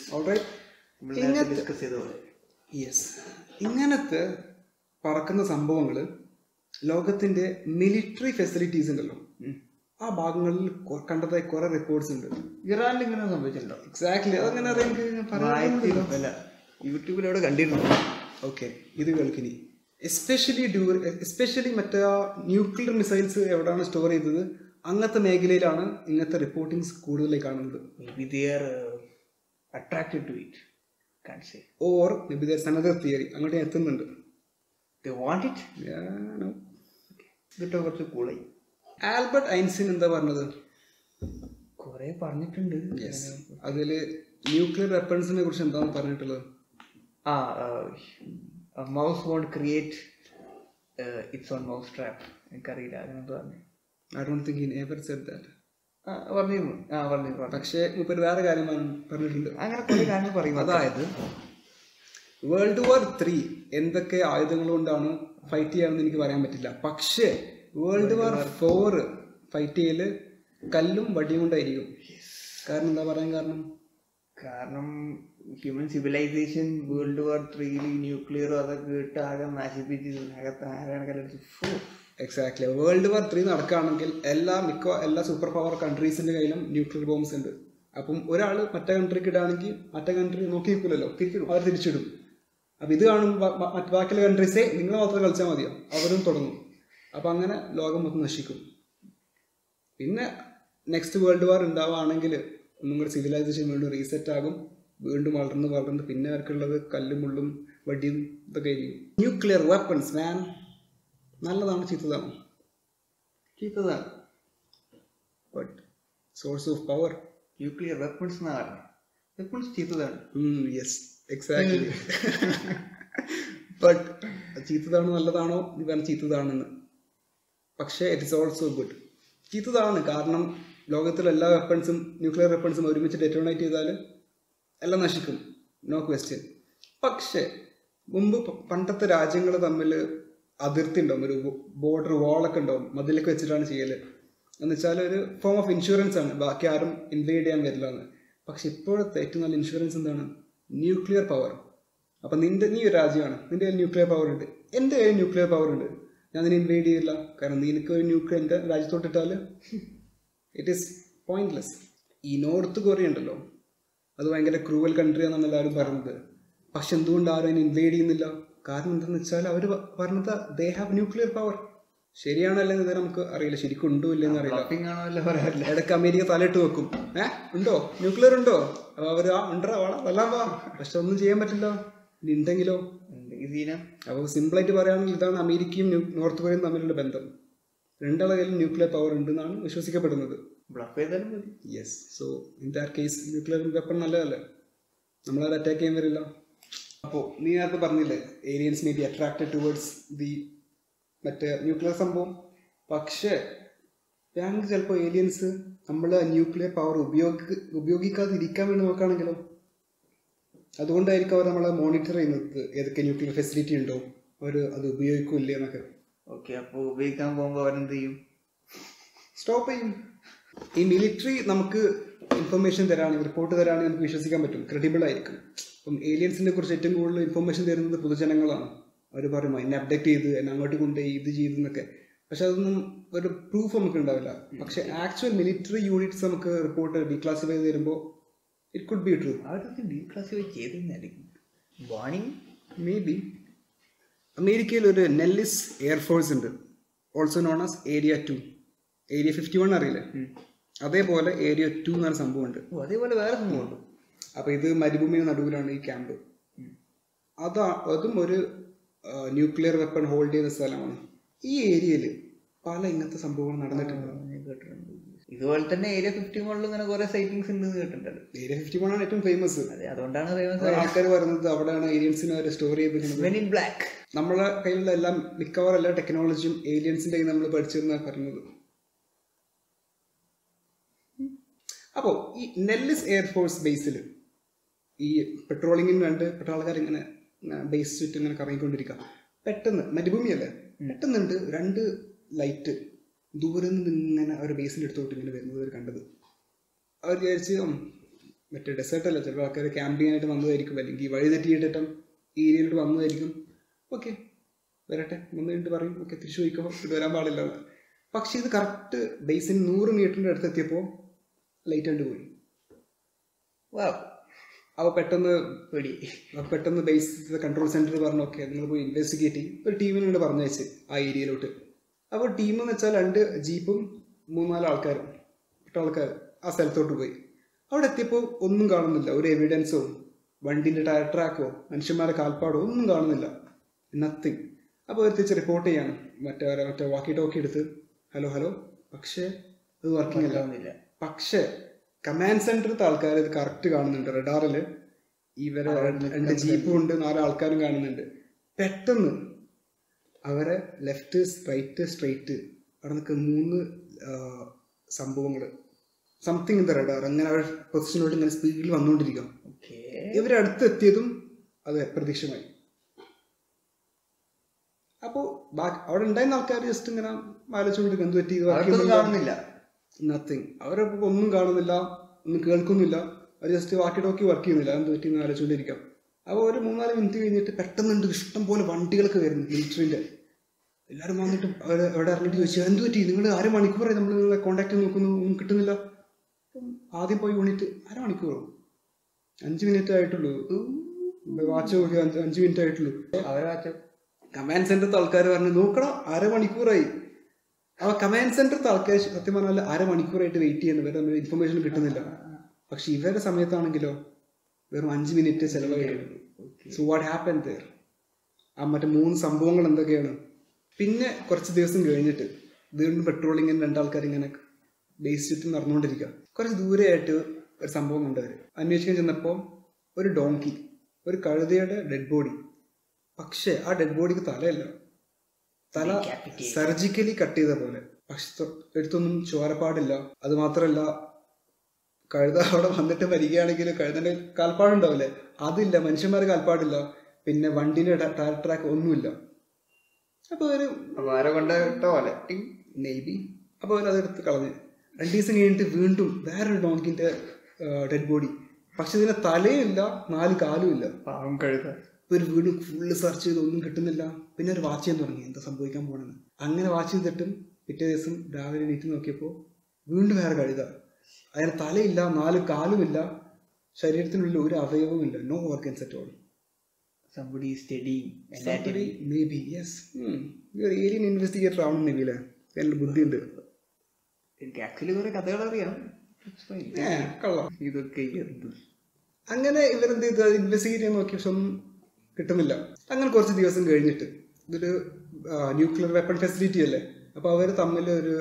യെസ്, ഇങ്ങനത്തെ പറക്കുന്ന സംഭവങ്ങൾ ലോകത്തിന്റെ മിലിറ്ററി ഫെസിലിറ്റീസ് ഉണ്ടല്ലോ ആ ഭാഗങ്ങളിൽ കണ്ടതായി കുറെ റിപ്പോർട്ട്സ് ഉണ്ട്. ഇറാനിൽ ഇങ്ങനെ സംഭവിച്ചിട്ടുണ്ടോ? എക്സാക്ട്ലി, അതങ്ങനെ അറിയാൻ യൂട്യൂബിലൂടെ കണ്ടിരുന്നു. ഓക്കെ, ഇത് കേൾക്കിനി എസ്പെഷ്യലി ഡ്യൂർ എസ്പെഷ്യലി മറ്റേ ന്യൂക്ലിയർ മിസൈൽസ് എവിടെയാണ് സ്റ്റോർ ചെയ്തത് അങ്ങനത്തെ മേഖലയിലാണ് ഇങ്ങനത്തെ റിപ്പോർട്ടിങ്സ് കൂടുതലായി കാണുന്നത്. attracted to it, can't say. Or maybe there's another theory. അങ്ങോട്ട് എത്തുന്നുണ്ട്. They want it? Yeah, no. ഇതൊക്കെ കുറച്ച് കൂളായി. ആൽബർട്ട് ഐൻസ്റ്റീൻ എന്താ പറഞ്ഞത്? കുറെ പറഞ്ഞിട്ടുണ്ട്. അതില് ന്യൂക്ലിയർ വെപ്പൺസിനെ കുറിച്ച് എന്താണ് പറഞ്ഞിട്ടുള്ളത്? A mouse won't create its own mouse trap. എനിക്കറിയില്ല അതിനെന്ത് പറഞ്ഞു. I don't think he ever said that. ആ പറഞ്ഞിരുന്നു. ആ പറഞ്ഞിരുന്നു. പക്ഷേ ഇപ്പൊ വേറെ കാര്യം പറഞ്ഞിട്ടുണ്ട്. അങ്ങനെ കുറെ കാര്യങ്ങൾ പറയും. അതായത് വേൾഡ് വാർ ത്രീ എന്തൊക്കെ ആയുധങ്ങൾ കൊണ്ടാണ് ഫൈറ്റ് ചെയ്യാമെന്ന് എനിക്ക് പറയാൻ പറ്റില്ല. പക്ഷേ വേൾഡ് വാർ ഫോർ ഫൈറ്റ് ചെയ്യല് കല്ലും വടിയും കൊണ്ടായിരിക്കും. കാരണം എന്താ പറയാൻ കാരണം? കാരണം ഹ്യൂമൻ സിവിലൈസേഷൻ വേൾഡ് വാർ ത്രീയിൽ ന്യൂക്ലിയർ അതൊക്കെ ഇട്ട് ആകെ നശിപ്പിച്ച് അകത്ത് ആരാണ് കലടിച്ച്. എക്സാക്ട്ലി. വേൾഡ് വാർ ത്രീ നടക്കുകയാണെങ്കിൽ എല്ലാ മിക്ക എല്ലാ സൂപ്പർ പവർ കൺട്രീസിന്റെ കയ്യിലും ന്യൂക്ലിയർ ബോംബ്സ് ഉണ്ട്. അപ്പം ഒരാൾ മറ്റേ കൺട്രിക്ക് ഇടാണെങ്കിൽ മറ്റേ കൺട്രി നോക്കി നിൽക്കില്ലല്ലോ, തിരിച്ചിടും, അവർ തിരിച്ചിടും. അപ്പം ഇത് കാണും മറ്റു ബാക്കിയുള്ള കൺട്രീസേ നിങ്ങൾ മാത്രം കളിച്ചാൽ മതിയോ, അവരും തുടങ്ങും. അപ്പം അങ്ങനെ ലോകം മൊത്തം നശിക്കും. പിന്നെ നെക്സ്റ്റ് വേൾഡ് വാർ ഉണ്ടാവുകയാണെങ്കിൽ ഒന്നും കൂടി സിവിലൈസേഷൻ വീണ്ടും റീസെറ്റ് ആകും, വീണ്ടും വളർന്ന് വളർന്ന് പിന്നെ അവർക്കുള്ളത് കല്ലും മുള്ളും വടിയും ഇതൊക്കെ ആയിരിക്കും. ന്യൂക്ലിയർ വെപ്പൺസ് മാൻ നല്ലതാണ് ചീത്തതാണ്? ചീത്തതാണ്. But source of power. Nuclear weapons എന്നാണ് വെപ്പൺസ് ചീത്തതാണ്. Yes exactly. ബട്ട് ചീത്തതാണ് നല്ലതാണോ നീ പറഞ്ഞ ചീത്തതാണെന്ന്? പക്ഷേ ഇറ്റ് ഇസ് ഓൾസോ ഗുഡ്. ചീത്തതാണ് കാരണം ലോകത്തിലെ എല്ലാ വെപ്പൺസും ന്യൂക്ലിയർ വെപ്പൺസും ഒരുമിച്ച് ഡെറ്റോണേറ്റ് ചെയ്താൽ എല്ലാം നശിക്കും, നോ ക്വസ്റ്റ്യൻ. പക്ഷേ മുമ്പ് പണ്ടത്തെ രാജ്യങ്ങൾ തമ്മിൽ അതിർത്തി ഉണ്ടാവും, ഒരു ബോർഡർ വാളൊക്കെ ഉണ്ടാവും, മതിലൊക്കെ വെച്ചിട്ടാണ് ചെയ്യൽ. എന്ന് വെച്ചാൽ ഒരു ഫോം ഓഫ് ഇൻഷുറൻസ് ആണ്, ബാക്കി ആരും ഇൻവേഡ് ചെയ്യാൻ വരില്ല എന്ന്. പക്ഷെ ഇപ്പോഴത്തെ ഏറ്റവും നല്ല ഇൻഷുറൻസ് എന്താണ്? Nuclear power. അപ്പം നിന്റെ നീ ഒരു രാജ്യമാണ്, നിന്റെ കയ്യിൽ ന്യൂക്ലിയർ പവർ ഉണ്ട്, എൻ്റെ കയ്യിൽ ന്യൂക്ലിയർ പവർ ഉണ്ട്, ഞാൻ നിന്നെ ഇൻവേഡ് ചെയ്യില്ല. കാരണം നിനക്ക് ഒരു ന്യൂക്ലിയർ എൻ്റെ രാജ്യത്തോട്ടിട്ടാൽ ഇറ്റ് ഈസ് പോയിന്റ്ലെസ്. ഈ നോർത്ത് കൊറിയ ഉണ്ടല്ലോ, അത് ഭയങ്കര ക്രൂവൽ കൺട്രി എന്നാണ് എല്ലാവരും പറയുന്നത്. പക്ഷെ എന്തുകൊണ്ട് ആരും അതിനെ ഇൻവേഡ് ചെയ്യുന്നില്ല? കാരണം എന്താണെന്ന് വെച്ചാൽ അവർ പറഞ്ഞത് ദേ ഹാവ് ന്യൂക്ലിയർ പവർ. ശരിയാണോ അല്ലെന്ന് ഇതുവരെ നമുക്ക് അറിയില്ല, ശരിക്കും ഉണ്ടോ ഇല്ലെന്ന് അറിയില്ല. ഇടയ്ക്ക് അമേരിക്ക തലയിട്ട് വെക്കും, ഏഹ് ഉണ്ടോ ന്യൂക്ലിയർ ഉണ്ടോ, അപ്പൊ അവർ ആ ഉണ്ടോ വല്ലാം വാ, പക്ഷെ ഒന്നും ചെയ്യാൻ പറ്റില്ല. ഇനി ഉണ്ടെങ്കിലോ? അപ്പോൾ സിമ്പിളായിട്ട് പറയുകയാണെങ്കിൽ ഇതാണ് അമേരിക്കയും നോർത്ത് കൊറിയയും തമ്മിലുള്ള ബന്ധം. രണ്ടാളെ കയ്യിലും ന്യൂക്ലിയർ പവർ ഉണ്ടെന്നാണ് വിശ്വസിക്കപ്പെടുന്നത്. Yes. So in that case nuclear weapon നല്ലതല്ലേ, നമ്മളത് അറ്റാക്ക് ചെയ്യാൻ വരില്ല. അപ്പോൾ നീ നേരത്തെ പറഞ്ഞില്ലേ aliens may be attracted towards the മറ്റേ ന്യൂക്ലിയർ സംഭവം. പക്ഷേ ഞങ്ങൾക്ക് ചിലപ്പോൾ ഏലിയൻസ് നമ്മൾ ന്യൂക്ലിയർ പവർ ഉപയോഗി ഉപയോഗിക്കാതിരിക്കാൻ വേണ്ടി നോക്കുകയാണെങ്കിലോ? അതുകൊണ്ടായിരിക്കും അവർ നമ്മളെ മോണിറ്റർ ചെയ്യുന്നത്, ഏതൊക്കെ ന്യൂക്ലിയർ ഫെസിലിറ്റി ഉണ്ടോ, അവർ അത് ഉപയോഗിക്കില്ലേ എന്നൊക്കെ. ഓക്കെ, അപ്പോൾ ഉപയോഗിക്കാൻ പോകുമ്പോൾ അവരെന്ത് ചെയ്യും? സ്റ്റോപ്പ് ചെയ്യും. ഈ മിലിറ്ററി നമുക്ക് ഇൻഫർമേഷൻ തരാണെങ്കിൽ, റിപ്പോർട്ട് തരാണെങ്കിൽ നമുക്ക് വിശ്വസിക്കാൻ പറ്റും, ക്രെഡിബിൾ ആയിരിക്കും. അപ്പം ഏലിയൻസിനെ കുറിച്ച് ഏറ്റവും കൂടുതൽ ഇൻഫർമേഷൻ തരുന്നത് പൊതുജനങ്ങളാണ്. അവർ പറയും എന്നെ അപ്ഡേറ്റ് ചെയ്ത് എന്നെ അങ്ങോട്ട് കൊണ്ടുപോയി ഇത് ചെയ്തെന്നൊക്കെ. പക്ഷെ അതൊന്നും ഒരു പ്രൂഫ് നമുക്ക് ഉണ്ടാവില്ല. പക്ഷെ ആക്ച്വൽ മിലിറ്ററി യൂണിറ്റ്സ് നമുക്ക് റിപ്പോർട്ട് ഡീക്ലാസിഫൈ ചെയ്ത് തരുമ്പോൾ ഇറ്റ് കുഡ് ബി ട്രൂ. അവരൊക്കെ ഡീക്ലാസിഫൈ ചെയ്തെന്നായിരിക്കും വാണിംഗ് മേ ബി. അമേരിക്കയിൽ ഒരു നെല്ലിസ് എയർഫോഴ്സ് ഉണ്ട്, also known as area two. Area fifty one അറിയില്ലേ? അതേപോലെ ഏരിയ ടു എന്നൊരു സംഭവമുണ്ട്. അതേപോലെ വേറെ സംഭവമുണ്ട്. അപ്പോൾ ഇത് മരുഭൂമിയുടെ നടുവിലാണ് ഈ ക്യാമ്പ്. അതാ അതും ഒരു ന്യൂക്ലിയർ വെപ്പൺ ഹോൾഡ് ചെയ്യുന്ന സ്ഥലമാണ്. ഈ ഏരിയയിൽ പല ഇങ്ങനത്തെ സംഭവങ്ങൾ നടന്നിട്ടുണ്ട്. ഇതുപോലെ തന്നെ ഏരിയ ഫിഫ്റ്റി വണ്ണിൽ ഇങ്ങനെ കുറെ സൈറ്റിംഗ്സ് ഉണ്ടെന്ന് കേട്ടിട്ടുണ്ട്. ഏരിയ ഫിഫ്റ്റി വൺ ആണ് ഏറ്റവും ഫേമസ്. അതെ, അതുകൊണ്ടാണ് ഫേമസ്. ആൾക്കാർ പറയുന്നത് അവിടെയാണ് ഏലിയൻസിനെ വരെ സ്റ്റോർ ചെയ്തിരിക്കുന്നത്. ബ്ലാക്ക് നമ്മളെ കയ്യിലുള്ള എല്ലാം മിക്കവാറും എല്ലാ ടെക്നോളജിയും ഏലിയൻസിന്റെ കയ്യിൽ നമ്മൾ പഠിച്ചിരുന്ന പറയുന്നത്. അപ്പോൾ ഈ നെല്ലിസ് എയർഫോഴ്സ് ബേസിൽ ഈ പെട്രോളിങ്ങിന് രണ്ട് പെട്രോൾക്കാർ ഇങ്ങനെ ബേസ് ചുറ്റും ഇങ്ങനെ കറങ്ങിക്കൊണ്ടിരിക്കുക. പെട്ടെന്ന് മരുഭൂമിയല്ലേ, പെട്ടെന്നുണ്ട് രണ്ട് ലൈറ്റ് ദൂരെ നിന്ന് ഇങ്ങനെ അവർ ബേസിൻ്റെ അടുത്തോട്ട് ഇങ്ങനെ വരുന്നത് അവർ കണ്ടത്. അവർ വിചാരിച്ച് മറ്റേ ഡെസേർട്ടല്ല, ചിലപ്പോൾ ആൾക്കാർ ക്യാമ്പ് ചെയ്യാനായിട്ട് വന്നതായിരിക്കും, അല്ലെങ്കിൽ വഴി തെറ്റിയിട്ടിട്ടും ഈ ഏരിയയിലോട്ട് വന്നതായിരിക്കും. ഓക്കെ വരട്ടെ, വന്നു കഴിഞ്ഞിട്ട് പറയും ഓക്കെ തിരിച്ചു പോയിക്കോ, ഇത് വരാൻ പാടില്ല. പക്ഷെ ഇത് കറക്റ്റ് ബേസിന് നൂറ് മീറ്ററിൻ്റെ അടുത്ത് എത്തിയപ്പോൾ ലൈറ്റ് കണ്ടു പോയി. അപ്പോൾ പെട്ടെന്ന് പേടി പെട്ടെന്ന് ബേസ് കൺട്രോൾ സെൻറ്റർ പറഞ്ഞു ഓക്കെ നിങ്ങൾ പോയി ഇൻവെസ്റ്റിഗേറ്റ് ചെയ്യും. ഒരു ടീമിനോട് പറഞ്ഞു വെച്ച് ആ ഏരിയയിലോട്ട്. അപ്പോൾ ടീം എന്ന് വെച്ചാൽ രണ്ട് ജീപ്പും മൂന്നാല് ആൾക്കാരും എട്ട് ആൾക്കാർ ആ സ്ഥലത്തോട്ട് പോയി. അവിടെ എത്തിയപ്പോൾ ഒന്നും കാണുന്നില്ല, ഒരു എവിഡൻസോ വണ്ടിൻ്റെ ടയർ ട്രാക്കോ മനുഷ്യന്മാരുടെ കാൽപ്പാടോ ഒന്നും കാണുന്നില്ല, നത്തിങ്. അപ്പോൾ ഒരു തിരിച്ച് റിപ്പോർട്ട് ചെയ്യാണ് മറ്റേ മറ്റേ വാക്കി ടോക്കി എടുത്ത് ഹലോ ഹലോ പക്ഷേ അത് വർക്കിംഗ് അല്ല. പക്ഷേ കമാൻഡ് സെന്ററിലത്തെ ആൾക്കാർ ഇത് കറക്റ്റ് കാണുന്നുണ്ട് റഡാറില്. ഇവരെ രണ്ട് ജീപ്പും ഉണ്ട്, നാല് ആൾക്കാരും കാണുന്നുണ്ട്. പെട്ടെന്ന് അവരെ ലെഫ്റ്റ് റൈറ്റ് സ്ട്രൈറ്റ് അവിടെ നിൽക്കുന്ന മൂന്ന് സംഭവങ്ങൾ സംതിങ് ഇൻ ദ റഡാർ അങ്ങനെ അവർ പൊസിഷനോട്ട് ഇങ്ങനെ സ്പീഡിൽ വന്നുകൊണ്ടിരിക്കാം. ഇവരടുത്ത് എത്തിയതും അത് അപ്രതീക്ഷിതമായി. അപ്പോൾ അവിടെ ഉണ്ടായിരുന്ന ആൾക്കാർ ജസ്റ്റ് ഇങ്ങനെ ആലോചിച്ചുകൊണ്ടിരിക്കും എന്ത് പറ്റി, കാണുന്നില്ല, നത്തിങ്. അവരെ ഒന്നും കാണുന്നില്ല, ഒന്നും കേൾക്കുന്നില്ല. അവർ ജസ്റ്റ് വാക്കി ടോക്കി വർക്ക് ചെയ്യുന്നില്ല, എന്ത് പറ്റി എന്ന് ആലോചിച്ചുകൊണ്ടിരിക്കാം. അപ്പോൾ ഒരു മൂന്നാല് മിനിറ്റ് കഴിഞ്ഞിട്ട് പെട്ടെന്നുണ്ട് ഇഷ്ടം പോലെ വണ്ടികളൊക്കെ വരുന്നു മിലിറ്ററിൻ്റെ. എല്ലാവരും വന്നിട്ട് അവർ അവിടെ ഇറങ്ങിയിട്ട് ചോദിച്ചു എന്ത് പറ്റി, നിങ്ങൾ അര മണിക്കൂറായി നമ്മൾ നിങ്ങളെ കോൺടാക്ട് ചെയ്ത് നോക്കുന്നു, ഒന്നും കിട്ടുന്നില്ല. ആദ്യം പോയി യൂണിറ്റ് അരമണിക്കൂറോ അഞ്ച് മിനിറ്റ് ആയിട്ടുള്ളൂ, വാച്ച് നോക്കി അഞ്ച് അഞ്ച് മിനിറ്റ് ആയിട്ടുള്ളൂ. അവരെ വാച്ച് കമാൻഡ് സെന്ററിലത്തെ ആൾക്കാർ പറഞ്ഞു നോക്കണം അരമണിക്കൂറായി. ആ കമാൻഡ് സെന്ററിലത്തെ ആൾക്കാർ സത്യം പറഞ്ഞാൽ അരമണിക്കൂറായിട്ട് വെയിറ്റ് ചെയ്യുന്നു, വേറെ ഇൻഫർമേഷൻ കിട്ടുന്നില്ല. പക്ഷെ ഇവരുടെ സമയത്താണെങ്കിലോ വെറും അഞ്ച് മിനിറ്റ് ചെലവായിരുന്നു. So what happen there? ആ മറ്റേ മൂന്ന് സംഭവങ്ങൾ എന്തൊക്കെയാണ്? പിന്നെ കുറച്ച് ദിവസം കഴിഞ്ഞിട്ട് വീണ്ടും പെട്രോളിങ്ങിന് രണ്ടാൾക്കാർ ഇങ്ങനെ ബേസ് ചുറ്റും നടന്നുകൊണ്ടിരിക്കുക. കുറച്ച് ദൂരെയായിട്ട് ഒരു സംഭവം കണ്ടവർ അന്വേഷിക്കാൻ ചെന്നപ്പോൾ ഒരു ഡോങ്കി, ഒരു കഴുതയുടെ ഡെഡ് ബോഡി. പക്ഷെ ആ ഡെഡ് ബോഡിക്ക് തലയല്ല, തല സർജിക്കലി കട്ട് ചെയ്ത പോലെ. പക്ഷെ എടുത്തൊന്നും ചോരപ്പാടില്ല. അത് മാത്രമല്ല കഴുത അവിടെ വന്നിട്ട് വരികയാണെങ്കിൽ കഴുതന്റെ കാൽപ്പാടുണ്ടാവില്ലേ, അതില്ല. മനുഷ്യന്മാരുടെ കാൽപ്പാടില്ല. പിന്നെ വണ്ടിന്റെ ടയർ ട്രാക്ക് ഒന്നുമില്ല. അപ്പൊ ഒരു പോലെ നെയ്ബി അപ്പൊ അവരതെടുത്ത് കളഞ്ഞ് രണ്ടു ദിവസം കഴിഞ്ഞിട്ട് വീണ്ടും വേറൊരു ഡോങ്കിന്റെ ഡെഡ് ബോഡി. പക്ഷെ ഇതിന് തലയില്ല, നാല് കാലും ഇല്ല. പാവം കഴുത. ഒരു വീണ്ടും ഫുള്ള് സെർച്ച് ചെയ്ത് ഒന്നും കിട്ടുന്നില്ല. പിന്നെ ഒരു വാച്ച് ചെയ്യാൻ തുടങ്ങി എന്താ സംഭവിക്കാൻ പോണെന്ന്. അങ്ങനെ വാച്ച് ചെയ്തിട്ടും പിറ്റേ ദിവസം രാവിലെ എണീറ്റ് നോക്കിയപ്പോൾ വീണ്ടും വേറെ കഴുത. അതിന് തലയില്ല, നാല് കാലുമില്ല, ശരീരത്തിനുള്ളിൽ ഒരു അവയവവും ഇല്ല. No organs at all. Somebody is studying Somebody, maybe, yes. Hmm. You're an alien investigator ആവണം നെവിയിലെ. നല്ല ബുദ്ധിയുണ്ട്. എനിക്ക് ആക്ച്വലി കുറെ കഥകൾ അറിയാം. കൊള്ളാം. ഇതൊക്കെ അങ്ങനെ ഇവരെന്ത് ചെയ്ത് ഇൻവെസ്റ്റിഗേറ്റ് ചെയ്യാൻ നോക്കിയ പക്ഷെ ഒന്നും കിട്ടുന്നില്ല. അങ്ങനെ കുറച്ച് ദിവസം കഴിഞ്ഞിട്ട് ഇതൊരു ന്യൂക്ലിയർ വെപ്പൺ ഫെസിലിറ്റി അല്ലേ, അപ്പോൾ അവർ തമ്മിൽ ഒരു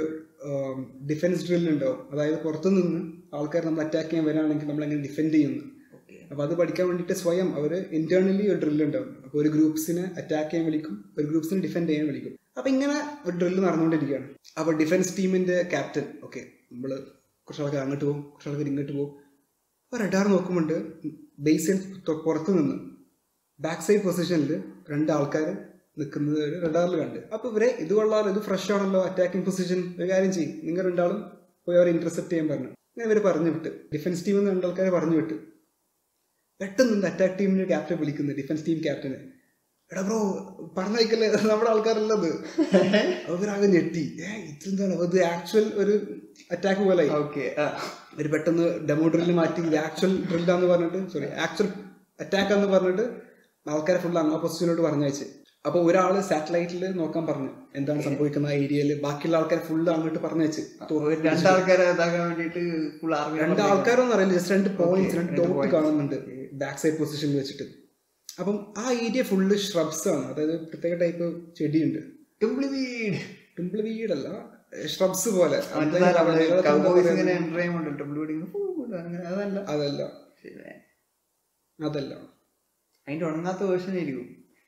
ഡിഫൻസ് ഡ്രിൽ ഉണ്ടാവും. അതായത് പുറത്തുനിന്ന് ആൾക്കാർ നമ്മൾ അറ്റാക്ക് ചെയ്യാൻ വരാണെങ്കിൽ നമ്മൾ എങ്ങനെ ഡിഫെൻഡ് ചെയ്യുന്നു. അപ്പോൾ അത് പഠിക്കാൻ വേണ്ടിയിട്ട് സ്വയം അവർ ഇന്റേണലി ഒരു ഡ്രില്ല് ഉണ്ടാവും. അപ്പോൾ ഒരു ഗ്രൂപ്പ്സിനെ അറ്റാക്ക് ചെയ്യാൻ വിളിക്കും, ഒരു ഗ്രൂപ്പ്സിനെ ഡിഫെൻഡ് ചെയ്യാൻ വിളിക്കും. അപ്പോൾ ഇങ്ങനെ ഒരു ഡ്രില്ല് നടന്നുകൊണ്ടിരിക്കുകയാണ്. അപ്പോൾ ഡിഫൻസ് ടീമിന്റെ ക്യാപ്റ്റൻ ഓക്കെ നമ്മൾ കുറച്ച് ആൾക്കാർ അങ്ങോട്ട് പോകും, കുറച്ച് ആൾക്കാർ ഇങ്ങോട്ട് പോകും. അപ്പോൾ റഡാർ നോക്കുമ്പോണ്ട് ബേസിൻ പുറത്ത് നിന്ന് ബാക്ക് സൈഡ് പൊസിഷനിൽ രണ്ട് ആൾക്കാർ നിൽക്കുന്നത് റഡാറിൽ കണ്ട്. അപ്പോൾ ഇവരെ ഇത് കൊള്ളാമല്ലോ, ഇത് ഫ്രഷ് ആണല്ലോ, അറ്റാക്കിംഗ് പൊസിഷൻ, ഒരു കാര്യം ചെയ്യും, നിങ്ങൾ രണ്ടാളും പോയി അവരെ ഇന്റർസെപ്റ്റ് ചെയ്യാൻ പറഞ്ഞു. അങ്ങനെ ഇവർ പറഞ്ഞു വിട്ട്, ഡിഫൻസ് ടീമിൽ നിന്ന് രണ്ടാൾക്കാരെ പറഞ്ഞു വിട്ട്. പെട്ടെന്ന് അറ്റാക്ക് ടീമിന്റെ ക്യാപ്റ്റനെ വിളിക്കുന്നത്, ഡിഫൻസ് ടീം ക്യാപ്റ്റനെ. എടാ ബ്രോ പറഞ്ഞയക്കല്ലേ, നമ്മുടെ ആൾക്കാരുള്ളത്. അവരാകെ ഞെട്ടി, ഏഹ് ഇതെന്താണ്, അത് ആക്ച്വൽ ഒരു അറ്റാക്ക് പോലെ. ഒരു പെട്ടെന്ന് ഡെമോ ഡ്രില്ല് മാറ്റി ഇത് ആക്ച്വൽ ഡ്രില്ലാന്ന് പറഞ്ഞിട്ട്, സോറി ആക്ച്വൽ അറ്റാക്ക് എന്ന് പറഞ്ഞിട്ട് ആൾക്കാരെ ഫുൾ അങ്ങ് പൊസിഷനിലോട്ട് പറഞ്ഞയച്ച്. അപ്പോൾ ഒരാൾ സാറ്റലൈറ്റിൽ നോക്കാൻ പറഞ്ഞു എന്താണ് സംഭവിക്കുന്ന ഏരിയയിൽ, ബാക്കിയുള്ള ആൾക്കാരെ ഫുള്ള് അങ്ങോട്ട് പറഞ്ഞയച്ച്. രണ്ടാൾക്കാരെ വേണ്ടിട്ട് രണ്ടാൾക്കാരൊന്നും അറിയില്ല, ജസ്റ്റ് രണ്ട് പോയിന്റ്സ്, രണ്ട് ഡോട്ട് കാണുന്നുണ്ട് ബാക്ക് സൈഡ് പൊസിഷനിൽ വെച്ചിട്ട്. അപ്പം ആ ഏരിയ ഫുള്ള് ഷ്രബ്സ് ആണ്, അതായത് പ്രത്യേക ടൈപ്പ് ചെടിയുണ്ട്. ടുംബ്ലിവീഡ് ടുംബ്ലിവീഡ് അല്ല, ഷ്രബ്സ് പോലെ. അതല്ല അതല്ല അതിന്റെ ഉണങ്ങാത്ത വേർഷൻ ആയിരിക്കും.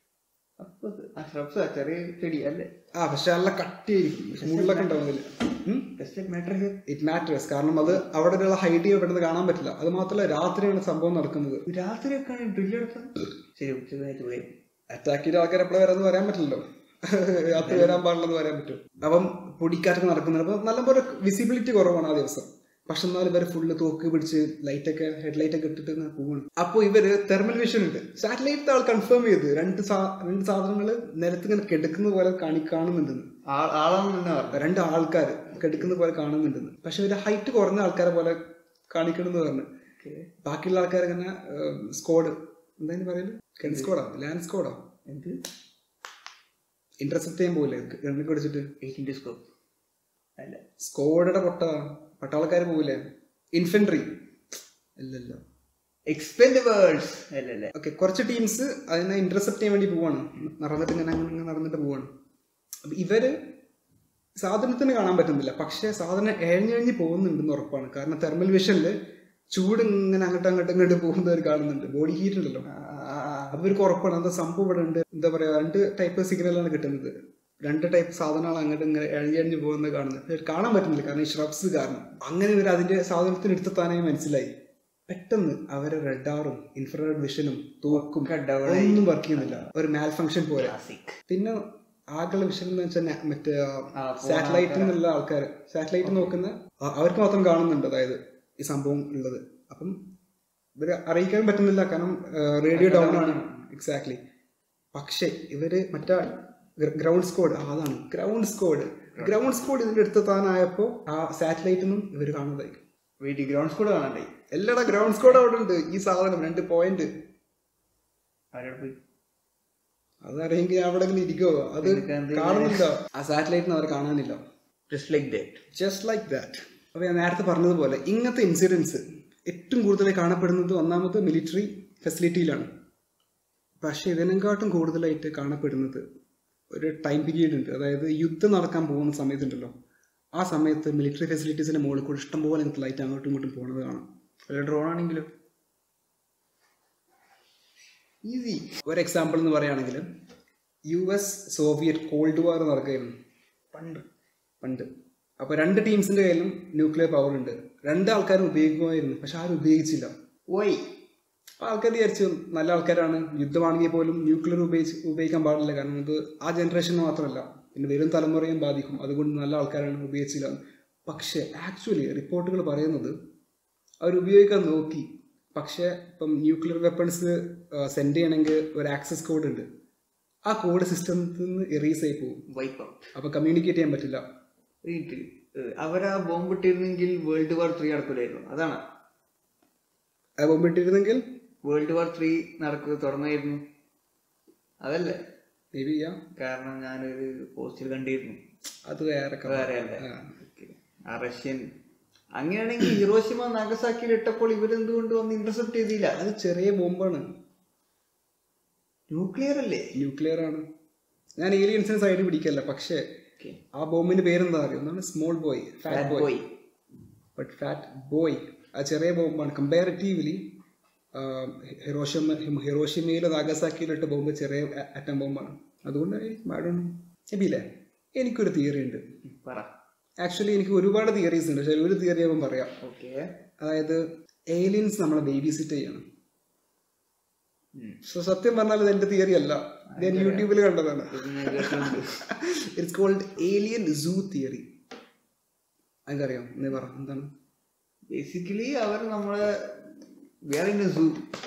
ചെറിയ ചെടി അല്ലേ? ആ പക്ഷെ നല്ല കട്ടിയായിരിക്കും, മുള്ളൊക്കെ ഉണ്ടാവുന്നില്ല. ഇറ്റ് മാറ്റേഴ്സ്, കാരണം അത് അവിടെ ഉള്ള ഹൈഡ് ചെയ്യപ്പെടുന്നത് കാണാൻ പറ്റില്ല. അത് മാത്രമല്ല രാത്രിയാണ് സംഭവം നടക്കുന്നത്. രാത്രിയൊക്കെയാണ് ഡ്രില്ല് എടുത്തത്. ശരി, ഉച്ചതായിട്ട് പോയി അറ്റാക്ക് ചെയ്ത ആൾക്കാർ എപ്പോഴും വരാമെന്ന് പറയാൻ പറ്റില്ലല്ലോ, രാത്രി വരാൻ പാടില്ലെന്ന് പറയാൻ പറ്റും. അപ്പം പൊടിക്കാറ്റൊക്കെ നടക്കുന്നുണ്ട്. അപ്പൊ നല്ലപോലെ വിസിബിലിറ്റി കുറവാണ് ആ ദിവസം. പക്ഷെ എന്നാലും ഇവർ ഫുള്ള് തോക്ക് പിടിച്ച് ലൈറ്റൊക്കെ ഹെഡ്ലൈറ്റ് ഒക്കെ ഇട്ടിട്ട് പോവാണ്. അപ്പോൾ ഇവര് തെർമൽ വിഷൻ ഉണ്ട്, സാറ്റലൈറ്റ് ആൾ കൺഫേം ചെയ്ത് രണ്ട് രണ്ട് സാധനങ്ങൾ നിലത്ത് ഇങ്ങനെ കിടക്കുന്ന പോലെ കാണി കാണുന്നുണ്ടെന്ന്. രണ്ട് ആൾക്കാർ കിടക്കുന്ന പോലെ കാണുന്നുണ്ടെന്ന്. പക്ഷെ ഇവര് ഹൈറ്റ് കുറഞ്ഞ ആൾക്കാരെ പോലെ കാണിക്കണമെന്ന് പറഞ്ഞു. ബാക്കിയുള്ള ആൾക്കാർ ഇങ്ങനെ സ്ക്വാഡ്, എന്തായാലും പറയല് സ്ക്വാഡാ ലാൻഡ് സ്ക്വാഡാ എന്ത് ഇന്റർസെപ്റ്റ് ചെയ്യാൻ പോലെ ഗണ്ണൊക്കെ അടിച്ചിട്ട് സ്ക്വാഡയുടെ പൊട്ട പട്ടാളക്കാർ പോകില്ലേ, ഇൻഫെൻട്രി അല്ലല്ലോ, എക്സ്പെൻഡബിൾസ് അല്ലല്ലേ. ഓക്കെ, കുറച്ച് ടീംസ് അതിനെ ഇന്റർസെപ്റ്റ് ചെയ്യാൻ വേണ്ടി പോവാണ്, നടന്നിട്ട് ഇങ്ങനെ അങ്ങനെ നടന്നിട്ട് പോവാണ്. അപ്പൊ ഇവര് സാധനത്തിന് കാണാൻ പറ്റുന്നില്ല, പക്ഷേ സാധനം എഴഞ്ഞെഴിഞ്ഞ് പോകുന്നുണ്ടെന്ന് ഉറപ്പാണ്. കാരണം തെർമൽ വിഷനിൽ ചൂട് ഇങ്ങനെ അങ്ങോട്ട് അങ്ങോട്ട് ഇങ്ങോട്ട് പോകുന്നവർ കാണുന്നുണ്ട്. ബോഡി ഹീറ്റ് ഉണ്ടല്ലോ, അപ്പോൾ ഇവർക്ക് ഉറപ്പാണ് എന്താ സംഭവം ഇവിടെ ഉണ്ട്. എന്താ പറയുക, രണ്ട് ടൈപ്പ് സിഗ്നലാണ് കിട്ടുന്നത്. രണ്ട് ടൈപ്പ് സാധനങ്ങൾ അങ്ങോട്ട് ഇങ്ങനെ എഴഞ്ഞെഴിഞ്ഞ് പോകുന്നത് കാണുന്നത് കാണാൻ പറ്റുന്നില്ല, കാരണം ഈ ഷ്രബ്സ് കാരണം. അങ്ങനെ ഇവർ അതിന്റെ സാധനത്തിന് എടുത്തെത്താനായി മനസ്സിലായി. പെട്ടെന്ന് അവരെ റഡാറും ഇൻഫ്രാറെഡ് വിഷനും തോക്കും ഒന്നും വർക്ക് ചെയ്യുന്നില്ല, ഒരു മാൽ ഫംഗ്ഷൻ പോലെ. പിന്നെ ആകെയുള്ള വിഷൻ എന്ന് വെച്ചാൽ മറ്റേ സാറ്റലൈറ്റിൽ നിന്നുള്ള ആൾക്കാർ, സാറ്റലൈറ്റ് നോക്കുന്ന അവർക്ക് മാത്രം കാണുന്നുണ്ട് അതായത് ഈ സംഭവം ഉള്ളത്. അപ്പം ഇവര് അറിയിക്കാൻ പറ്റുന്നില്ല, കാരണം റേഡിയോ ഡൗൺ ആണ്. എക്സാക്ട്ലി. പക്ഷെ ഇവര് മറ്റേ ഗ്രൗണ്ട് സ്ക്വാഡ്, അതാണ് ഗ്രൗണ്ട് സ്ക്വാഡ് ഗ്രൗണ്ട് സ്ക്വാഡ് ഇതിന്റെ അടുത്തെത്താനായപ്പോ ആ സാറ്റലൈറ്റിൽ നിന്നും ഇവര് കാണുന്നതായി. ഗ്രൗണ്ട് സ്ക്വാഡ് കാണണ്ടേ? എല്ലാടാ ഗ്രൗണ്ട് സ്ക്വാഡ് അവിടെ ഉണ്ട്. ഈ സാധനം രണ്ട് പോയിന്റ് അതറിയെങ്കിൽ അവിടെ ഇരിക്കോ, അത് കാണുന്നില്ല. ആ സാറ്റലൈറ്റിന് അവർ കാണാനില്ല. Just like that just like that അപ്പൊ ഞാൻ നേരത്തെ പറഞ്ഞതുപോലെ ഇങ്ങനത്തെ ഇൻസിഡൻസ് ഏറ്റവും കൂടുതലായി കാണപ്പെടുന്നത് ഒന്നാമത് മിലിറ്ററി ഫെസിലിറ്റിയിലാണ്. പക്ഷെ ഇതിനെക്കാട്ടും കൂടുതലായിട്ട് കാണപ്പെടുന്നത് ഒരു ടൈം പീരീഡ് ഉണ്ട്, അതായത് യുദ്ധം നടക്കാൻ പോകുന്ന സമയത്തുണ്ടല്ലോ, ആ സമയത്ത് മിലിറ്ററി ഫെസിലിറ്റീസിന്റെ മുകളിൽ കൂടെ ഇഷ്ടംപോലെ ഇങ്ങനത്തെ ലൈറ്റ് അങ്ങോട്ടും ഇങ്ങോട്ടും പോകുന്നത് കാണാം. ഒരു ഡ്രോൺ ആണെങ്കിലും ഈസി. ഒരു എക്സാമ്പിൾ എന്ന് പറയുകയാണെങ്കിൽ U S Soviet cold war നടക്കുകയായിരുന്നു പണ്ട് പണ്ട് അപ്പോൾ രണ്ട് ടീംസിന്റെ കയ്യിലും ന്യൂക്ലിയർ പവർ ഉണ്ട്. രണ്ട് ആൾക്കാരും ഉപയോഗിക്കുമായിരുന്നു, പക്ഷെ ആരും ഉപയോഗിച്ചില്ല. ഓയ് ആൾക്കാർ വിചാരിച്ചു നല്ല ആൾക്കാരാണ്, യുദ്ധമാണെങ്കിൽ പോലും ന്യൂക്ലിയർ ഉപയോഗിച്ച് ഉപയോഗിക്കാൻ പാടില്ല, കാരണം ഇത് ആ ജനറേഷന് മാത്രമല്ല പിന്നെ വരും തലമുറയും ബാധിക്കും, അതുകൊണ്ട് നല്ല ആൾക്കാരാണ്, ഉപയോഗിച്ചില്ല. പക്ഷേ ആക്ച്വലി റിപ്പോർട്ടുകൾ പറയുന്നത് അവർ ഉപയോഗിക്കാൻ നോക്കി, പക്ഷേ ഇപ്പം ന്യൂക്ലിയർ വെപ്പൺസ് സെൻഡ് ചെയ്യണമെങ്കിൽ ഒരു ആക്സസ് കോഡ് ഉണ്ട്. ആ കോഡ് സിസ്റ്റത്തിൽ നിന്ന് എറീസ് ആയി പോകും, വൈപ്പ് ഔട്ട്. അപ്പോൾ കമ്മ്യൂണിക്കേറ്റ് ചെയ്യാൻ പറ്റില്ല. അവരാ ബോംബ് ഇട്ടിരുന്നെങ്കിൽ വേൾഡ് വാർ ത്രീ നടക്കില്ലായിരുന്നു. അതാണ് ആ ബോംബ് ഇട്ടിരുന്നെങ്കിൽ വേൾഡ് വാർ ത്രീ നടക്കുക തുടങ്ങായിരുന്നു. അതല്ലേ മേ ബി ചെയ്യാം, കാരണം ഞാനൊരു പോസ്റ്റിൽ കണ്ടിരുന്നു. അത് വേറെ വേറെ അല്ലേ ആ റഷ്യൻ. അങ്ങനെയാണെങ്കിൽ ഹിറോഷിമ നാഗസാക്കിയിൽ ഇട്ടപ്പോൾ ഇവരെന്തുകൊണ്ട് വന്ന് ഇന്റർസെപ്റ്റ് ചെയ്തില്ല? അത് ചെറിയ ബോംബാണ്, ന്യൂക്ലിയർ അല്ലേ? ന്യൂക്ലിയർ ആണ്. ഞാൻ ഏലിയൻസിന് സൈഡ് പിടിക്കല്ല, പക്ഷേ ആ ബോംബിന്റെ പേരെന്താ അറിയോ? എന്താണ്? Small boy, fat boy. But fat boy ആ ചെറിയ ബോംബാണ്. കമ്പാരിറ്റീവ്ലി ഹിറോഷിമ ഹിറോഷിമയിലോ നാഗസാക്കിയിലോ ഇട്ട ബോംബ് ചെറിയ അറ്റം ബോംബാണ്. അതുകൊണ്ട് എബിയില്ലേ, എനിക്കൊരു തിയറി ഉണ്ട്. ആക്ച്വലി എനിക്ക് ഒരുപാട് തിയറീസ് ഉണ്ട്, പക്ഷെ ഒരു തിയറി ആകുമ്പോൾ പറയാം. അതായത് ഏലിയൻസ് നമ്മളെ ബേബി സിറ്റ് ചെയ്യണം. സോ സത്യം പറഞ്ഞാൽ ഇത് എന്റെ തിയറി അല്ല, ഞാൻ യൂട്യൂബിൽ കണ്ടതാണ്. It's called alien zoo theory. അതെന്തറിയാം? നീ പറ, എന്താണ്? ബേസിക്കലി അവർ നമ്മളെ വേറെ സൂ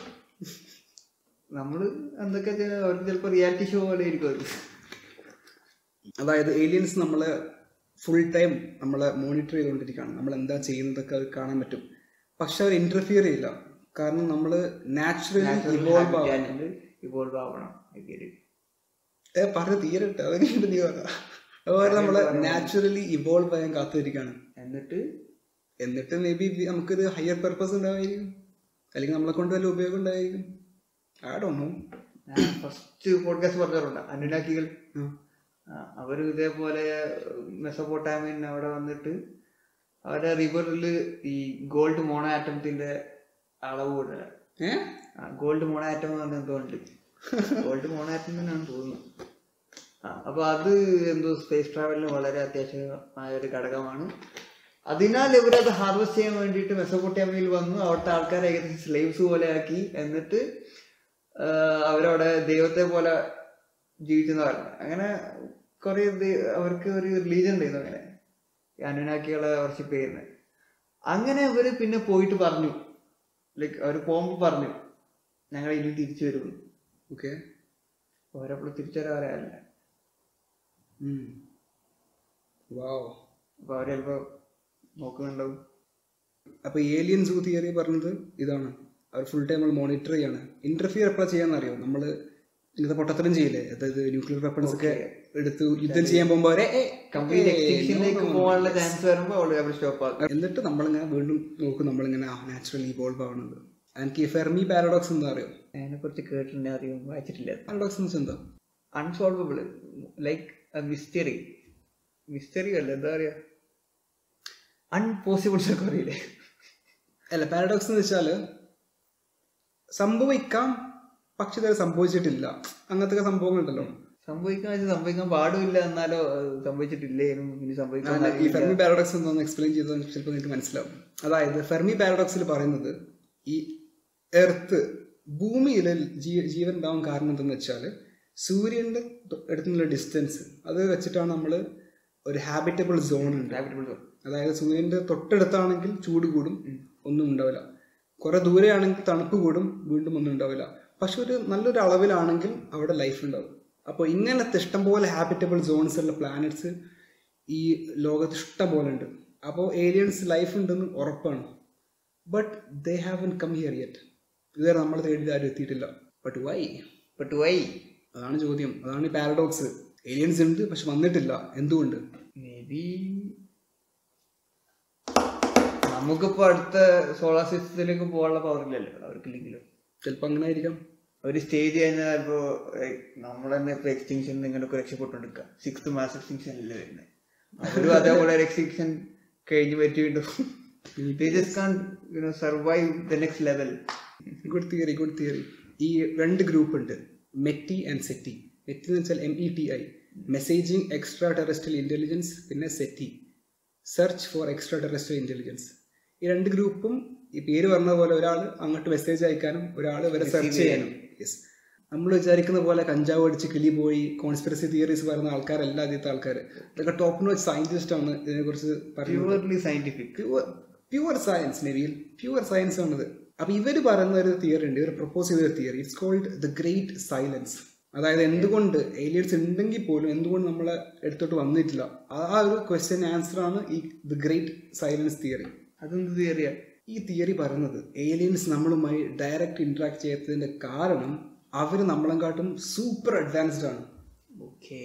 നമ്മള് എന്തൊക്കെ അവർക്ക് ചിലപ്പോൾ റിയാലിറ്റി ഷോ പോലെ ആയിരിക്കും അത്. അതായത് ഏലിയൻസ് നമ്മളെ ഫുൾ ടൈം നമ്മളെ മോണിറ്റർ ചെയ്തുകൊണ്ടിരിക്കുകയാണ്, നമ്മൾ എന്താ ചെയ്യുന്നതൊക്കെ അത് കാണാൻ പറ്റും. പക്ഷെ അവർ ഇന്റർഫിയർ ചെയ്യില്ല, കാരണം നമ്മൾ നാച്ചുറലി ഇവോൾവ് ആവുന്നുണ്ട്. ഇവോൾവ് ആവണം ഏ പറഞ്ഞ തീരട്ടെ, അതൊക്കെ നീ പറയാം. അതുപോലെ നമ്മള് നാച്ചുറലി ഇവോൾവ് ആയാൻ കാത്തിരിക്കുകയാണ്. എന്നിട്ട് എന്നിട്ട് മേ ബി നമുക്കൊരു ഹയർ പർപ്പസ് ഉണ്ടാവായിരിക്കും, അല്ലെങ്കിൽ നമ്മളെ കൊണ്ട് വല്ല ഉപയോഗം ഉണ്ടായിരിക്കും. I don't know. ഞാൻ ഫസ്റ്റ് പോഡ്കാസ്റ്റ് പറഞ്ഞിട്ടുണ്ട് അനുനാക്കികൾ. അവര് ഇതേപോലെ മെസോപ്പൊട്ടാമിയൻ അവിടെ വന്നിട്ട് അവരെ റിവറിൽ ഈ ഗോൾഡ് മോണോ ആറ്റത്തിന്റെ അളവ് കൂടുതല. ഗോൾഡ് മോണോ ആറ്റം എന്ന് പറഞ്ഞ എന്തോ ഉണ്ട്, ഗോൾഡ് മോണോ ആറ്റം തന്നെയാണ് തോന്നുന്നു. ആ അപ്പൊ അത് എന്തോ സ്പേസ് ട്രാവലിന് വളരെ അത്യാവശ്യമായ ഒരു ഘടകമാണ്. അതിനാൽ ഇവരത് ഹാർവെസ്റ്റ് ചെയ്യാൻ വേണ്ടിയിട്ട് മെസോപ്പൊട്ടാമിയയിൽ വന്നു. അവിടുത്തെ ആൾക്കാരെ ഏകദേശം സ്ലേവ്സ് പോലെ ആക്കി. എന്നിട്ട് അവരവിടെ ദൈവത്തെ പോലെ ജീവിച്ചെന്ന് പറഞ്ഞു. അങ്ങനെ കുറെ അവർക്ക് ഒരു റിലീജൻ ഉണ്ടായിരുന്നു, അങ്ങനെ അനുനാക്കികളെ വർഷിപ്പ് ചെയ്യുന്നത്. അങ്ങനെ അവര് പിന്നെ പോയിട്ട് പറഞ്ഞു, ലൈക്ക് അവർ പോകുമ്പോൾ പറഞ്ഞു ഞങ്ങൾ ഇനി തിരിച്ചു വരുന്നു. ഓക്കെ, അവരെപ്പോഴും തിരിച്ചു വരാൻ പറയാറില്ല. അപ്പൊ അവര് ചിലപ്പോ നോക്കുന്നുണ്ടാവും. അപ്പൊ ഏലിയൻ സൂ തിയറി പറഞ്ഞത് ഇതാണ്, അവർ ഫുൾ ടൈം നമ്മൾ മോണിറ്റർ ചെയ്യാണ്. ഇന്റർഫിയർ എപ്പോഴാണ് ചെയ്യാന്നറിയോ? നമ്മള് ഇങ്ങനത്തെ പൊട്ടത്തരം ചെയ്യില്ലേ, അതായത് ന്യൂക്ലിയർ വെപ്പൺസ് ഒക്കെ എടുത്ത് യുദ്ധം ചെയ്യാൻ പോകുമ്പോ എന്നിട്ട് നമ്മളിങ്ങനെ വീണ്ടും നോക്കും, നമ്മളിങ്ങനെ നാച്ചുറലി ഇവോൾവ് ആവുന്നത്. എനിക്ക് ഫെർമി പാരഡോക്സ് എന്താ അറിയോ? അതിനെ കുറിച്ച് കേട്ടിട്ടുണ്ട്, അറിയും, വായിച്ചിട്ടില്ല. പാരഡോക്സ് എന്താ? Unsolvable, like mystery. മിസ്റ്ററി അല്ല, എന്താ പറയാ, അൺപോസിബിൾസ് ഒക്കെ അറിയില്ലേ? അല്ല, പാരഡോക്സ് എന്ന് വെച്ചാൽ സംഭവിക്കാം പക്ഷെ ഇതുവരെ സംഭവിച്ചിട്ടില്ല, അങ്ങനത്തെ സംഭവങ്ങളുണ്ടല്ലോ. സംഭവിക്കാൻ വെച്ചാൽ സംഭവിക്കാൻ പാടില്ല, എന്നാലോ സംഭവിച്ചിട്ടില്ലേനും ഇനി സംഭവിക്കാൻ. ഈ ഫെർമി പാരഡോക്സ് എന്നൊന്ന് എക്സ്പ്ലെയിൻ ചെയ്താൽ ചിലപ്പോൾ നിങ്ങൾക്ക് മനസ്സിലാവും. അതായത് ഫെർമി പാരഡോക്സിൽ പറയുന്നത് ഈ എർത്ത് ഭൂമിയിൽ ജീവൻ ഉണ്ടാവാൻ കാരണം എന്തെന്ന് വെച്ചാൽ സൂര്യന്റെ അടുത്തുള്ള ഡിസ്റ്റൻസ് അത് വെച്ചിട്ടാണ് നമ്മൾ ഒരു ഹാബിറ്റബിൾ സോൺ ഉണ്ട്. ഹാബിറ്റബിൾ സോൺ അതായത് സൂര്യന്റെ തൊട്ടടുത്താണെങ്കിൽ ചൂട് കൂടും, ഒന്നും ഉണ്ടാവില്ല. കുറെ ദൂരെയാണെങ്കിൽ തണുപ്പ് കൂടും, വീണ്ടും ഒന്നും ഉണ്ടാവില്ല. പക്ഷെ ഒരു നല്ലൊരു അളവിലാണെങ്കിൽ അവിടെ ലൈഫ് ഉണ്ടാവും. അപ്പോൾ ഇങ്ങനത്തെ ഇഷ്ടംപോലെ ഹാബിറ്റബിൾ സോൺസ് ഉള്ള പ്ലാനറ്റ്സ് ഈ ലോകത്ത് ഇഷ്ടം പോലെ ഉണ്ട്. അപ്പോൾ ഏലിയൻസ് ലൈഫ് ഉണ്ടെന്ന് ഉറപ്പാണ്. But they haven't come here yet. ഇതുവരെ നമ്മൾ തേടി ആരും എത്തിയിട്ടില്ല. ബട്ട് വൈ ബട്ട് വൈ അതാണ് ചോദ്യം. അതാണ് ഈ പാരഡോക്സ്. ഏലിയൻസ് ഉണ്ട് പക്ഷെ വന്നിട്ടില്ല, എന്തുകൊണ്ട്? മേ ബി നമുക്കിപ്പോ അടുത്ത സോളാർ സിസ്റ്റത്തിലേക്ക് പോകാനുള്ള പവർ ഇല്ലല്ലോ അവർക്കില്ലെങ്കിലും. ചിലപ്പോൾ അങ്ങനെ ആയിരിക്കാം. ഒരു സ്റ്റേജ് കഴിഞ്ഞാൽ ചിലപ്പോ നമ്മൾ തന്നെ ഇപ്പൊ എക്സ്റ്റിങ്ഷൻ നിങ്ങളൊക്കെ രക്ഷപ്പെട്ടുകൊണ്ടിരിക്കുക. സിക്സ്ത് മാസ് എക്സ്റ്റിങ്ഷൻ അല്ലേ വരുന്നത്. അവരും അതേപോലെ ഒരു എക്സ്റ്റിങ്ഷൻ കഴിഞ്ഞ് പറ്റിയിട്ടും they just can't, you know, survive the next level. Good theory, good theory. ഈ രണ്ട് ഗ്രൂപ്പ് ഉണ്ട്, മെറ്റി ആൻഡ് സെറ്റി. മെറ്റി എന്ന് വെച്ചാൽ M E T I, messaging extra terrestrial intelligence. പിന്നെ SETI, search for extra terrestrial intelligence. ഈ രണ്ട് ഗ്രൂപ്പും ഈ പേര് പറഞ്ഞ പോലെ ഒരാൾ അങ്ങോട്ട് മെസ്സേജ് അയക്കാനും ഒരാൾ വരെ സെർച്ച് ചെയ്യാനും. യെസ്, നമ്മൾ വിചാരിക്കുന്ന പോലെ കഞ്ചാവ് അടിച്ച് കിളി പോയി കോൺസ്പിറസി തിയറീസ് പറയുന്ന ആൾക്കാരല്ല ആദ്യത്തെ ആൾക്കാർ. ഇതൊക്കെ ടോപ്പ് നോച്ച് സയന്റിസ്റ്റ് ആണ് ഇതിനെക്കുറിച്ച് purely scientific, pure science. Nabeel, pure science ആണിത്. അപ്പൊ ഇവർ പറയുന്ന ഒരു തിയറി ഉണ്ട്, ഇവർ പ്രപ്പോസ് ചെയ്ത ഒരു theory. It's called the great silence. അതായത് എന്തുകൊണ്ട് ഏലിയൻസ് ഉണ്ടെങ്കിൽ പോലും എന്തുകൊണ്ട് നമ്മളെ എടുത്തോട്ട് വന്നിട്ടില്ല, ആ ഒരു ക്വസ്റ്റ്യൻ ആൻസർ ആണ് ഈ ദ ഗ്രേറ്റ് സൈലൻസ് തിയറി. അതെന്ത് തിയറിയാ? ഈ തിയറി പറയുന്നത് ഏലിയൻസ് നമ്മളുമായി ഡയറക്റ്റ് ഇന്ററാക്ട് ചെയ്യാത്തതിന്റെ കാരണം അവർ നമ്മളെക്കാട്ടും സൂപ്പർ അഡ്വാൻസ്ഡ് ആണ്. ഓക്കേ.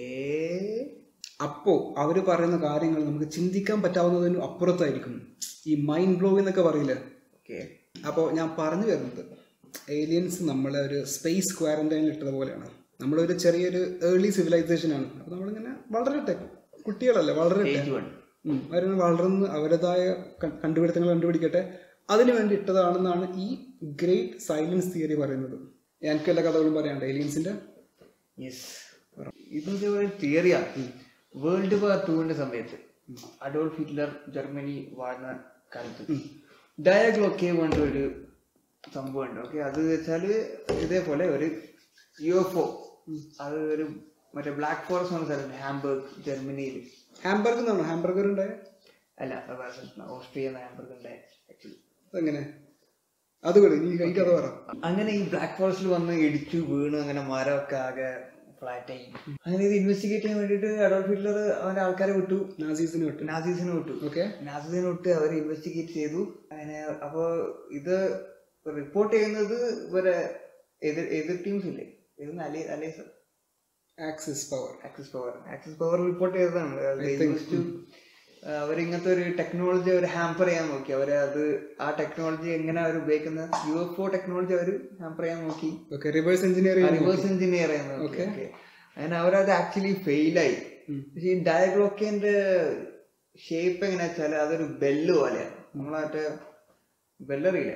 അപ്പോ അവര് പറയുന്ന കാര്യങ്ങൾ നമുക്ക് ചിന്തിക്കാൻ പറ്റാവുന്നതിനും അപ്പുറത്തായിരിക്കും. ഈ മൈൻഡ് ബ്ലോവിംഗ് എന്നൊക്കെ പറയില്ലേ. ഓക്കെ. അപ്പോൾ ഞാൻ പറഞ്ഞു വരുന്നത് ഏലിയൻസ് നമ്മളെ ഒരു സ്പേസ് ക്വാറന്റൈനിൽ ഇട്ടത് പോലെയാണ്. നമ്മളൊരു ചെറിയൊരു ഏർലി സിവിലൈസേഷൻ ആണ്. അപ്പോൾ നമ്മളിങ്ങനെ വളരട്ടെ, കുട്ടികളല്ലേ, വളരട്ടെ, അവരിങ്ങനെ വളർന്ന് അവരുടേതായ കണ്ടുപിടുത്തങ്ങൾ കണ്ടുപിടിക്കട്ടെ, അതിനു വേണ്ടി ഇട്ടതാണെന്നാണ് ഈ ഗ്രേറ്റ് സൈലൻസ് തിയറി പറയുന്നത്. എനിക്ക് എല്ലാ കഥകളും പറയാണ്ട് ഏലിയൻസിന്റെ. യെസ്, ഇതൊരു തിയറിയാ. വേൾഡ് വാർ ടൂവിന്റെ സമയത്ത് അഡോൾഫ് ഹിറ്റ്ലർ ജർമ്മനി വാഴുന്ന കാലത്ത് ഡയഗ്ലോക്കെ വേണ്ട ഒരു സംഭവം ഉണ്ട്. ഓക്കെ, അത് വെച്ചാല് ഇതേപോലെ ഒരു യു എഫ് ഒ, അത് ഒരു മറ്റേ ബ്ലാക്ക് ഫോറസ്റ്റ് എന്ന സ്ഥലം, ഹാംബർഗ്, ജർമ്മനിയിൽ. ഹാംബർഗ് എന്നാണോ ഹാംബർഗർ ഉണ്ടായ? അല്ല, ഓസ്ട്രിയ ഹാംബർഗ് ഉണ്ടായ ആക്ച്വലി. അങ്ങനെ അത് നീ കഴിക്കാതെ പറ. അങ്ങനെ ഈ ബ്ലാക്ക് ഫോറസ്റ്റിൽ വന്ന് ഇടിച്ചു വീണ് അങ്ങനെ മരമൊക്കെ ആകെ ഫ്ലാറ്റ് ആയി. അങ്ങനെ ഇത് ഇൻവെസ്റ്റിഗേറ്റ് ചെയ്യാൻ വേണ്ടിട്ട് അഡോൾഫ് ഹിറ്റ്ലർ അവന്റെ ആൾക്കാരെ വിട്ടു, നാസീസിനെ വിട്ടു നാസീസിനെ വിട്ടു ഓക്കെ നാസീസിനെ വിട്ട് അവർ ഇൻവെസ്റ്റിഗേറ്റ് ചെയ്തു. അങ്ങനെ അപ്പൊ ഇത് റിപ്പോർട്ട് ചെയ്യുന്നത് ഇവരെ എതിർ എതിർ ടീംസ് ഇല്ലേ, ഇത് അലേ അലേസ് axis power axis power axis power report ചെയ്തതാണ്. അവരിങ്ങനത്തെ ഒരു ടെക്നോളജി അവർ ഹാമ്പർ ചെയ്യാൻ നോക്കി. അവര് അത് ആ ടെക്നോളജി എങ്ങനെ അവർ ഉപയോഗിക്കുന്ന യു എഫ് ഒ ടെക്നോളജി അവർ ഹാമ്പർ ചെയ്യാൻ നോക്കി, റിവേഴ്സ് എഞ്ചിനീയർ റിവേഴ്സ് എഞ്ചിനീയർ ചെയ്യാൻ നോക്കി. അങ്ങനെ അവരത് ആക്ച്വലി ഫെയിലായി. പക്ഷെ ഈ ഡയഗ്ലോക്കിന്റെ ഷേപ്പ് എങ്ങനെയാ വെച്ചാല് അതൊരു ബെല്ല് പോലെയാണ്. നമ്മളെ മറ്റേ ബെല്ലറിയില്ലേ,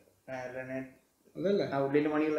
ഉള്ളില് മണിയുള്ള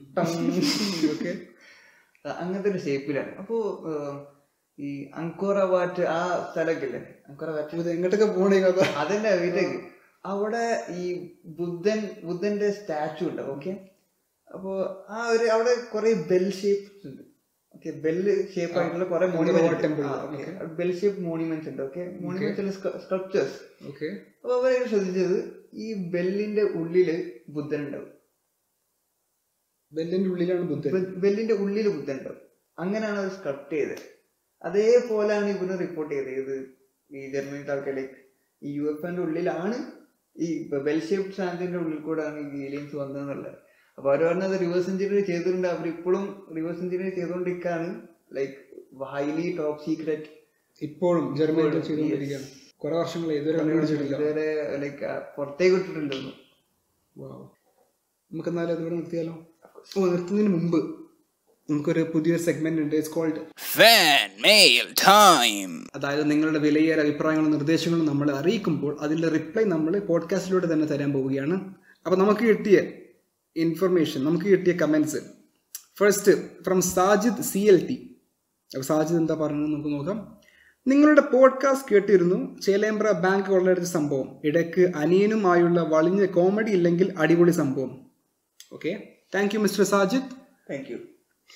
അങ്ങനത്തെ ഒരു ഷേപ്പിലാണ്. അപ്പോ ഈ അങ്കോറവാറ്റ് ആ സ്ഥലക്കില്ലേ, അങ്കോറവാറ്റ് എങ്ങോട്ടൊക്കെ പോണേ കഥ അതന്നെ വീട്ടിലേക്ക്, അവിടെ ഈ ബുദ്ധൻ ബുദ്ധന്റെ സ്റ്റാച്ചു ഉണ്ട്. ഓക്കെ, അപ്പോ ആ ഒരു അവിടെ കുറെ ബെൽ ഷേപ്സ് ഉണ്ട്. ഓക്കെ, ബെല്ല് ഷേപ്പ് ആയിട്ടുള്ള കുറെ മോണിമെന്റ്, ബെൽ ഷേപ്പ് മോണിമെന്റ്സ് ഉണ്ട്. Okay, monuments sculptures. ഓക്കെ, അപ്പൊ അവരെ ശ്രദ്ധിച്ചത് ഈ ബെല്ലിന്റെ ഉള്ളില് ബുദ്ധൻ ഉണ്ടാവും. ബെല്ലിന്റെ ഉള്ളിലാണ് ബുദ്ധൻ, ബെല്ലിന്റെ ഉള്ളില് ബുദ്ധൻ ഉണ്ടാവും. അങ്ങനെയാണ് അത് സ്കൾപ്റ്റ് ചെയ്തത്. അതേപോലെയാണ് ഇവര് റിപ്പോർട്ട് ചെയ്തത്. ഇത് ഈ ജർമ്മനിയുടെ ആൾക്കാരിലേക്ക് ഈ യു എഫ് എന്റെ ഉള്ളിലാണ് ഈ ബെൽ ഷേപ്പ് സാൻഡിന്റെ ഉള്ളിൽ കൂടെയാണ് ഈ ഏലിയൻസ് വന്നതെന്നുള്ളത്. അപ്പൊ അവർ പറഞ്ഞത് റിവേഴ്സ് എഞ്ചിനീയർ ചെയ്തിട്ടുണ്ട്. അവർ ഇപ്പോഴും റിവേഴ്സ് എഞ്ചിനീയർ ചെയ്തുകൊണ്ടിരിക്കുകയാണ്. ലൈക്ക് ഹൈലി ടോപ്പ് സീക്രറ്റ് ഇപ്പോഴും ജർമ്മനി ചെയ്തുകൊണ്ടിരിക്കുകയാണ്. കുറെ വർഷങ്ങൾ ഇതുവരെ ലൈക്ക് പുറത്തേക്ക് വിട്ടിട്ടില്ലെന്നു. നമുക്ക് എന്നാലും അതിവിടെ നിർത്തിയാലോ? ഓ, നിർത്തുന്നതിന് മുമ്പ് നമുക്കൊരു പുതിയൊരു സെഗ്മെന്റ് ഉണ്ട്. It's called Fan Mail Time. അതായത് നിങ്ങളുടെ വിലയേറെ അഭിപ്രായങ്ങളും നിർദ്ദേശങ്ങളും നമ്മൾ അറിയിക്കുമ്പോൾ അതിൻ്റെ റിപ്ലൈ നമ്മൾ പോഡ്കാസ്റ്റിലൂടെ തന്നെ തരാൻ പോവുകയാണ്. അപ്പോൾ നമുക്ക് കിട്ടിയ ഇൻഫർമേഷൻ, നമുക്ക് കിട്ടിയ comments. First from Sajid C L T. അപ്പോൾ സാജിദ് എന്താ പറഞ്ഞത് നമുക്ക് നോക്കാം. നിങ്ങളുടെ പോഡ്കാസ്റ്റ് കേട്ടിരുന്നു. ചേലേമ്പ്ര ബാങ്ക് കൊള്ളയടിച്ച സംഭവം. ഇടയ്ക്ക് അനിയനുമായുള്ള വളിഞ്ഞ കോമഡി ഇല്ലെങ്കിൽ അടിപൊളി സംഭവം. Okay, thank you mister Sajid. Thank you.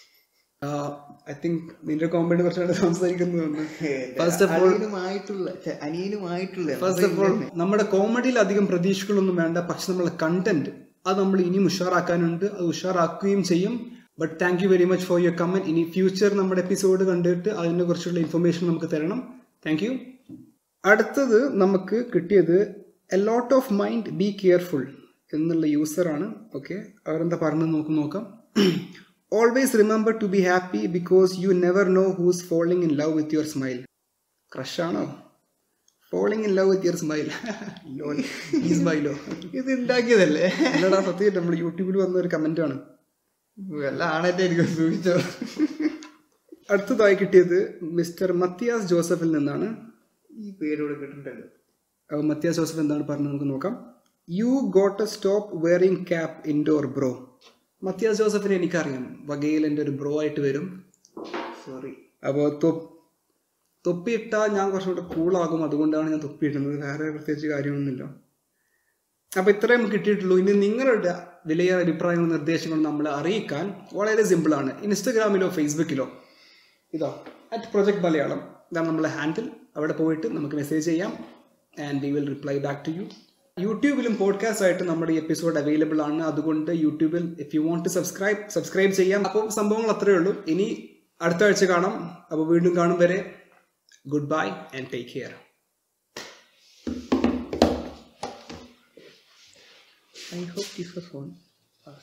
I think നിന്റെ കോമഡി കുറച്ചുകൂടെ സംസാരിക്കുന്നു. ഫസ്റ്റ് ഓഫ് ഓൾ അനിയനുമായിട്ടുള്ള ഫസ്റ്റ് ഓഫ് ഓൾ നമ്മുടെ കോമഡിയിൽ അധികം പ്രതീക്ഷകളൊന്നും വേണ്ട. പക്ഷെ നമ്മളെ കണ്ടന്റ് അത് നമ്മൾ ഇനിയും ഉഷാറാക്കാനുണ്ട്. അത് ഉഷാറാക്കുകയും ചെയ്യും. But thank you very much for your comment. ഇനി ഫ്യൂച്ചർ നമ്മുടെ എപ്പിസോഡ് കണ്ടിട്ട് അതിനെ കുറിച്ചുള്ള ഇൻഫർമേഷൻ നമുക്ക് തരണം. Thank you. അടുത്തത് നമുക്ക് കിട്ടിയത് a lot of mind be careful എന്നുള്ള യൂസറാണ്. ഓക്കെ, അവരെന്താ പറഞ്ഞത് നമുക്ക് നോക്കാം. Always remember to be happy because you never know who's falling in love with your smile. ക്രഷാണോ? Falling in love with your smile. സ്മൈലോ ഇത് ഉണ്ടാക്കിയതല്ലേ? അല്ലടാ, സത്യം നമ്മൾ യൂട്യൂബിൽ വന്ന ഒരു കമന്റ് ആണ്. വല്ല ആണേറ്റ എനിക്ക് സൂചിച്ചോ. അടുത്തതായി കിട്ടിയത് മിസ്റ്റർ മത്തിയാസ് ജോസഫിൽ നിന്നാണ്. ഈ പേരോട് കേട്ടിട്ടുണ്ടല്ലോ. അപ്പോൾ മത്തിയാസ് ജോസഫ് എന്താണ് പറഞ്ഞത് നമുക്ക് നോക്കാം. You got a stop wearing cap indoor bro. Mathias ജോസഫിനെ എനിക്കറിയാം, വകയിൽ എൻ്റെ ഒരു ബ്രോ ആയിട്ട് വരും. സോറി. അപ്പോൾ തൊപ്പിയിട്ടാൽ ഞാൻ കുറച്ചുകൂടെ കൂളാകും, അതുകൊണ്ടാണ് ഞാൻ തൊപ്പിയിടുന്നത്. വേറെ പ്രത്യേകിച്ച് കാര്യമൊന്നുമില്ല. അപ്പോൾ ഇത്രയും കിട്ടിയിട്ടുള്ളൂ. ഇനി നിങ്ങളുടെ വിലയേറെ അഭിപ്രായങ്ങളും നിർദ്ദേശങ്ങളും നമ്മളെ അറിയിക്കാൻ വളരെ സിമ്പിളാണ്. ഇൻസ്റ്റഗ്രാമിലോ ഫേസ്ബുക്കിലോ ഇതാ അറ്റ് പ്രൊജക്ട് മലയാളം, ഇതാണ് നമ്മളെ ഹാൻഡിൽ. അവിടെ പോയിട്ട് നമുക്ക് മെസ്സേജ് ചെയ്യാം and we will reply back to you. യൂട്യൂബിലും പോഡ്കാസ്റ്റ് ആയിട്ട് നമ്മുടെ ഈ എപ്പിസോഡ് അവൈലബിൾ ആണ്. അതുകൊണ്ട് യൂട്യൂബിൽ if you want to subscribe subscribe ചെയ്യാം. അപ്പോൾ സംഭവങ്ങൾ അത്രയേ ഉള്ളൂ. ഇനി അടുത്ത ആഴ്ച കാണാം. അപ്പോൾ വീണ്ടും കാണും വരെ good bye and take care. I hope this was fun.